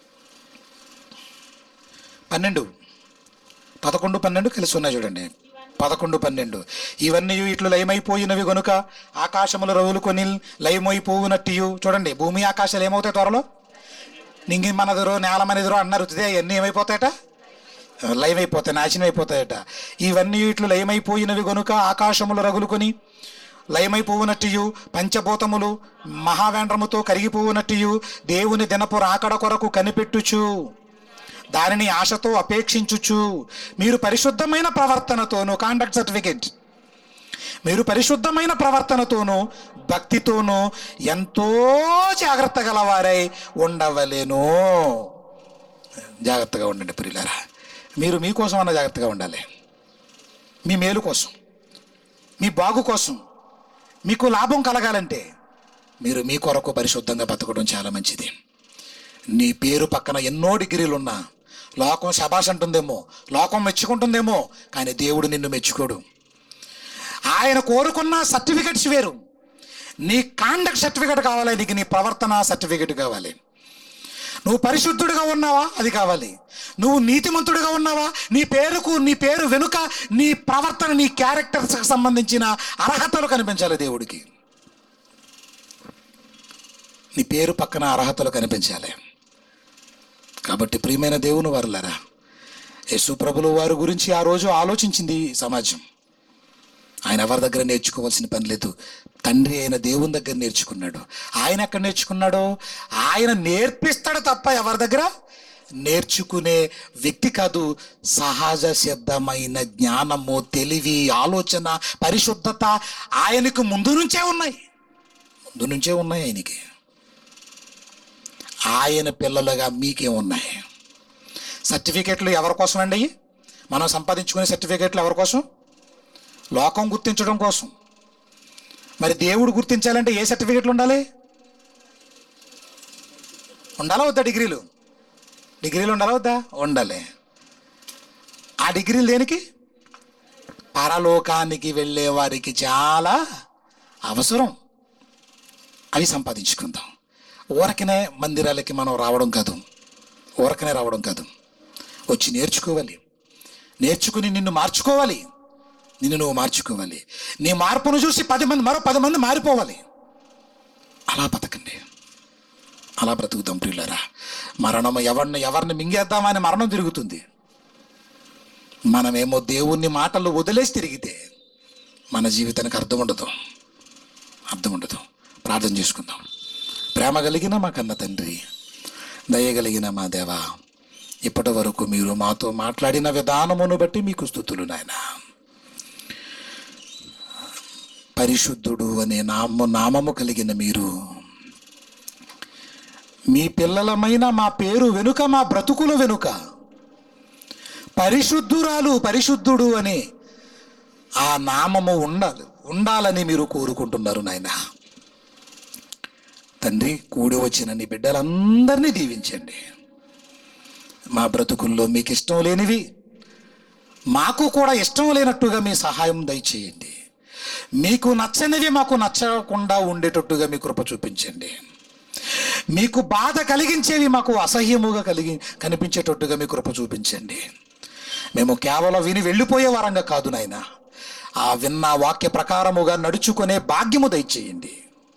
పన్నెండు పదకొండు పన్నెండు కలిసి ఉన్నాయి చూడండి. పదకొండు పన్నెండు ఇవన్నీ ఇట్లు లయమైపోయినవి గనుక ఆకాశములు రవులుకొని లయమైపోవునట్టియు. చూడండి, భూమి ఆకాశాలు ఏమవుతాయి త్వరలో? నింగి మనదిరో నేల మనదిరో అన్నారు, ఇవన్నీ ఏమైపోతాయట? లయమైపోతాయి, నాశనం అయిపోతాయట. ఇవన్నీ ఇట్లు లయమైపోయినవి గనుక ఆకాశములు రగులుకొని లయమైపోవునట్టియు, పంచభూతములు మహావేంద్రముతో కరిగిపోవునట్టియు దేవుని దినపు రాకడ కొరకు కనిపెట్టుచు దానిని ఆశతో అపేక్షించుచు మీరు పరిశుద్ధమైన ప్రవర్తనతోనూ, కాండక్ట్ సర్టిఫికేట్, మీరు పరిశుద్ధమైన ప్రవర్తనతోనూ భక్తితోనూ ఎంతో జాగ్రత్త గలవారై ఉండవలేను. జాగ్రత్తగా ఉండండి ప్రియులారా. మీరు మీకోసం అన్న జాగ్రత్తగా ఉండాలి. మీ మేలు కోసం, మీ బాగు కోసం, మీకు లాభం కలగాలంటే మీరు మీ కొరకు పరిశుద్ధంగా బతకడం చాలా మంచిది. నీ పేరు పక్కన ఎన్నో డిగ్రీలు ఉన్నా లోకం శబాష్ అంటుందేమో, లోకం మెచ్చుకుంటుందేమో, కానీ దేవుడు నిన్ను మెచ్చుకోడు. ఆయన కోరుకున్న సర్టిఫికెట్స్ వేరు. నీ కాండక్ట్ సర్టిఫికెట్ కావాలి, నీకు నీ ప్రవర్తన సర్టిఫికెట్ కావాలి. నువ్వు పరిశుద్ధుడిగా ఉన్నావా, అది కావాలి. నువ్వు నీతిమంతుడిగా ఉన్నావా, నీ పేరుకు, నీ పేరు వెనుక నీ ప్రవర్తన, నీ క్యారెక్టర్స్కి సంబంధించిన అర్హతలు కనిపించాలి దేవుడికి. నీ పేరు పక్కన అర్హతలు కనిపించాలి. కాబట్టి ప్రియమైన దేవుని వారులారా, యేసు ప్రభులు వారి గురించి ఆ రోజు ఆలోచించింది సమాజం. ఆయన ఎవరి దగ్గర నేర్చుకోవాల్సిన పని లేదు, తండ్రి అయిన దేవుని దగ్గర నేర్చుకున్నాడు. ఆయన ఎక్కడ నేర్చుకున్నాడో ఆయన నేర్పిస్తాడు తప్ప ఎవరి దగ్గర నేర్చుకునే వ్యక్తి కాదు. సహజ సిద్ధమైన జ్ఞానము, తెలివి, ఆలోచన, పరిశుద్ధత ఆయనకు ముందు నుంచే ఉన్నాయి, ముందు నుంచే ఉన్నాయి ఆయనకి. ఆయన పిల్లలుగా మీకేమున్నాయి? సర్టిఫికెట్లు ఎవరి కోసం అండి? మనం సంపాదించుకునే సర్టిఫికెట్లు ఎవరి కోసం? లోకం గుర్తించడం కోసం. మరి దేవుడు గుర్తించాలంటే ఏ సర్టిఫికెట్లు ఉండాలి? ఉండాలా వద్దా? డిగ్రీలు డిగ్రీలు ఉండాలా వద్దా? ఉండాలి. ఆ డిగ్రీలు దేనికి? పరలోకానికి వెళ్ళే వారికి చాలా అవసరం. అవి సంపాదించుకుందాం. ఊరకనే మందిరాలకి మనం రావడం కాదు, ఊరకనే రావడం కాదు. వచ్చి నేర్చుకోవాలి, నేర్చుకుని నిన్ను మార్చుకోవాలి, నిన్ను నువ్వు మార్చుకోవాలి. నీ మార్పును చూసి పది మంది మరో పది మంది మారిపోవాలి. అలా బతకండి, అలా బ్రతుకుతాం ప్రియులారా. మరణం ఎవరిని ఎవరిని మింగేద్దామని మరణం తిరుగుతుంది. మనమేమో దేవుణ్ణి మాటలు వదిలేసి తిరిగితే మన జీవితానికి అర్థం ఉండదు, అర్థం ఉండదు. ప్రార్థన చేసుకుందాం. ప్రేమ కలిగిన మా కన్న తండ్రి, దయగలిగిన మా దేవా, ఇప్పటి వరకు మీరు మాతో మాట్లాడిన విధానమును బట్టి మీకు స్తుతులు నాయన. పరిశుద్ధుడు అనే నామ నామము కలిగిన మీరు మీ పిల్లలమైన మా పేరు వెనుక, మా బ్రతుకుల వెనుక పరిశుద్ధురాలు, పరిశుద్ధుడు అనే ఆ నామము ఉండాలి ఉండాలని మీరు కోరుకుంటున్నారు నాయన. తండ్రి, కూడి వచ్చిన నీ బిడ్డలందరినీ దీవించండి. మా బ్రతుకుల్లో మీకు ఇష్టం లేనివి మాకు కూడా ఇష్టం లేనట్టుగా మీ సహాయం దయచేయండి. మీకు నచ్చనివి మాకు నచ్చకుండా ఉండేటట్టుగా మీ కృప చూపించండి. మీకు బాధ కలిగించేవి మాకు అసహ్యముగా కలిగి కనిపించేటట్టుగా మీ కృప చూపించండి. మేము కేవలం విని వెళ్ళిపోయే వారంగా కాదు నాయన, ఆ విన్న వాక్య ప్రకారముగా నడుచుకునే భాగ్యము దయచేయండి.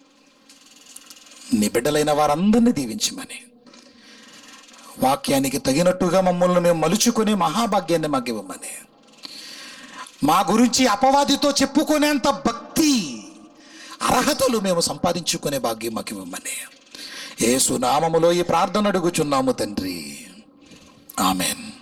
నీ బిడ్డలైన వారందరినీ దీవించమని, వాక్యానికి తగినట్టుగా మమ్మల్ని మేము మలుచుకునే మహాభాగ్యాన్ని మాకు ఇవ్వమని, మా గురించి అపవాదితో చెప్పుకునేంత భక్తి అర్హతలు మేము సంపాదించుకునే భాగ్యం మాకు ఇవ్వమని యేసు నామములో ఈ ప్రార్థన అడుగుచున్నాము తండ్రి. ఆమెన్.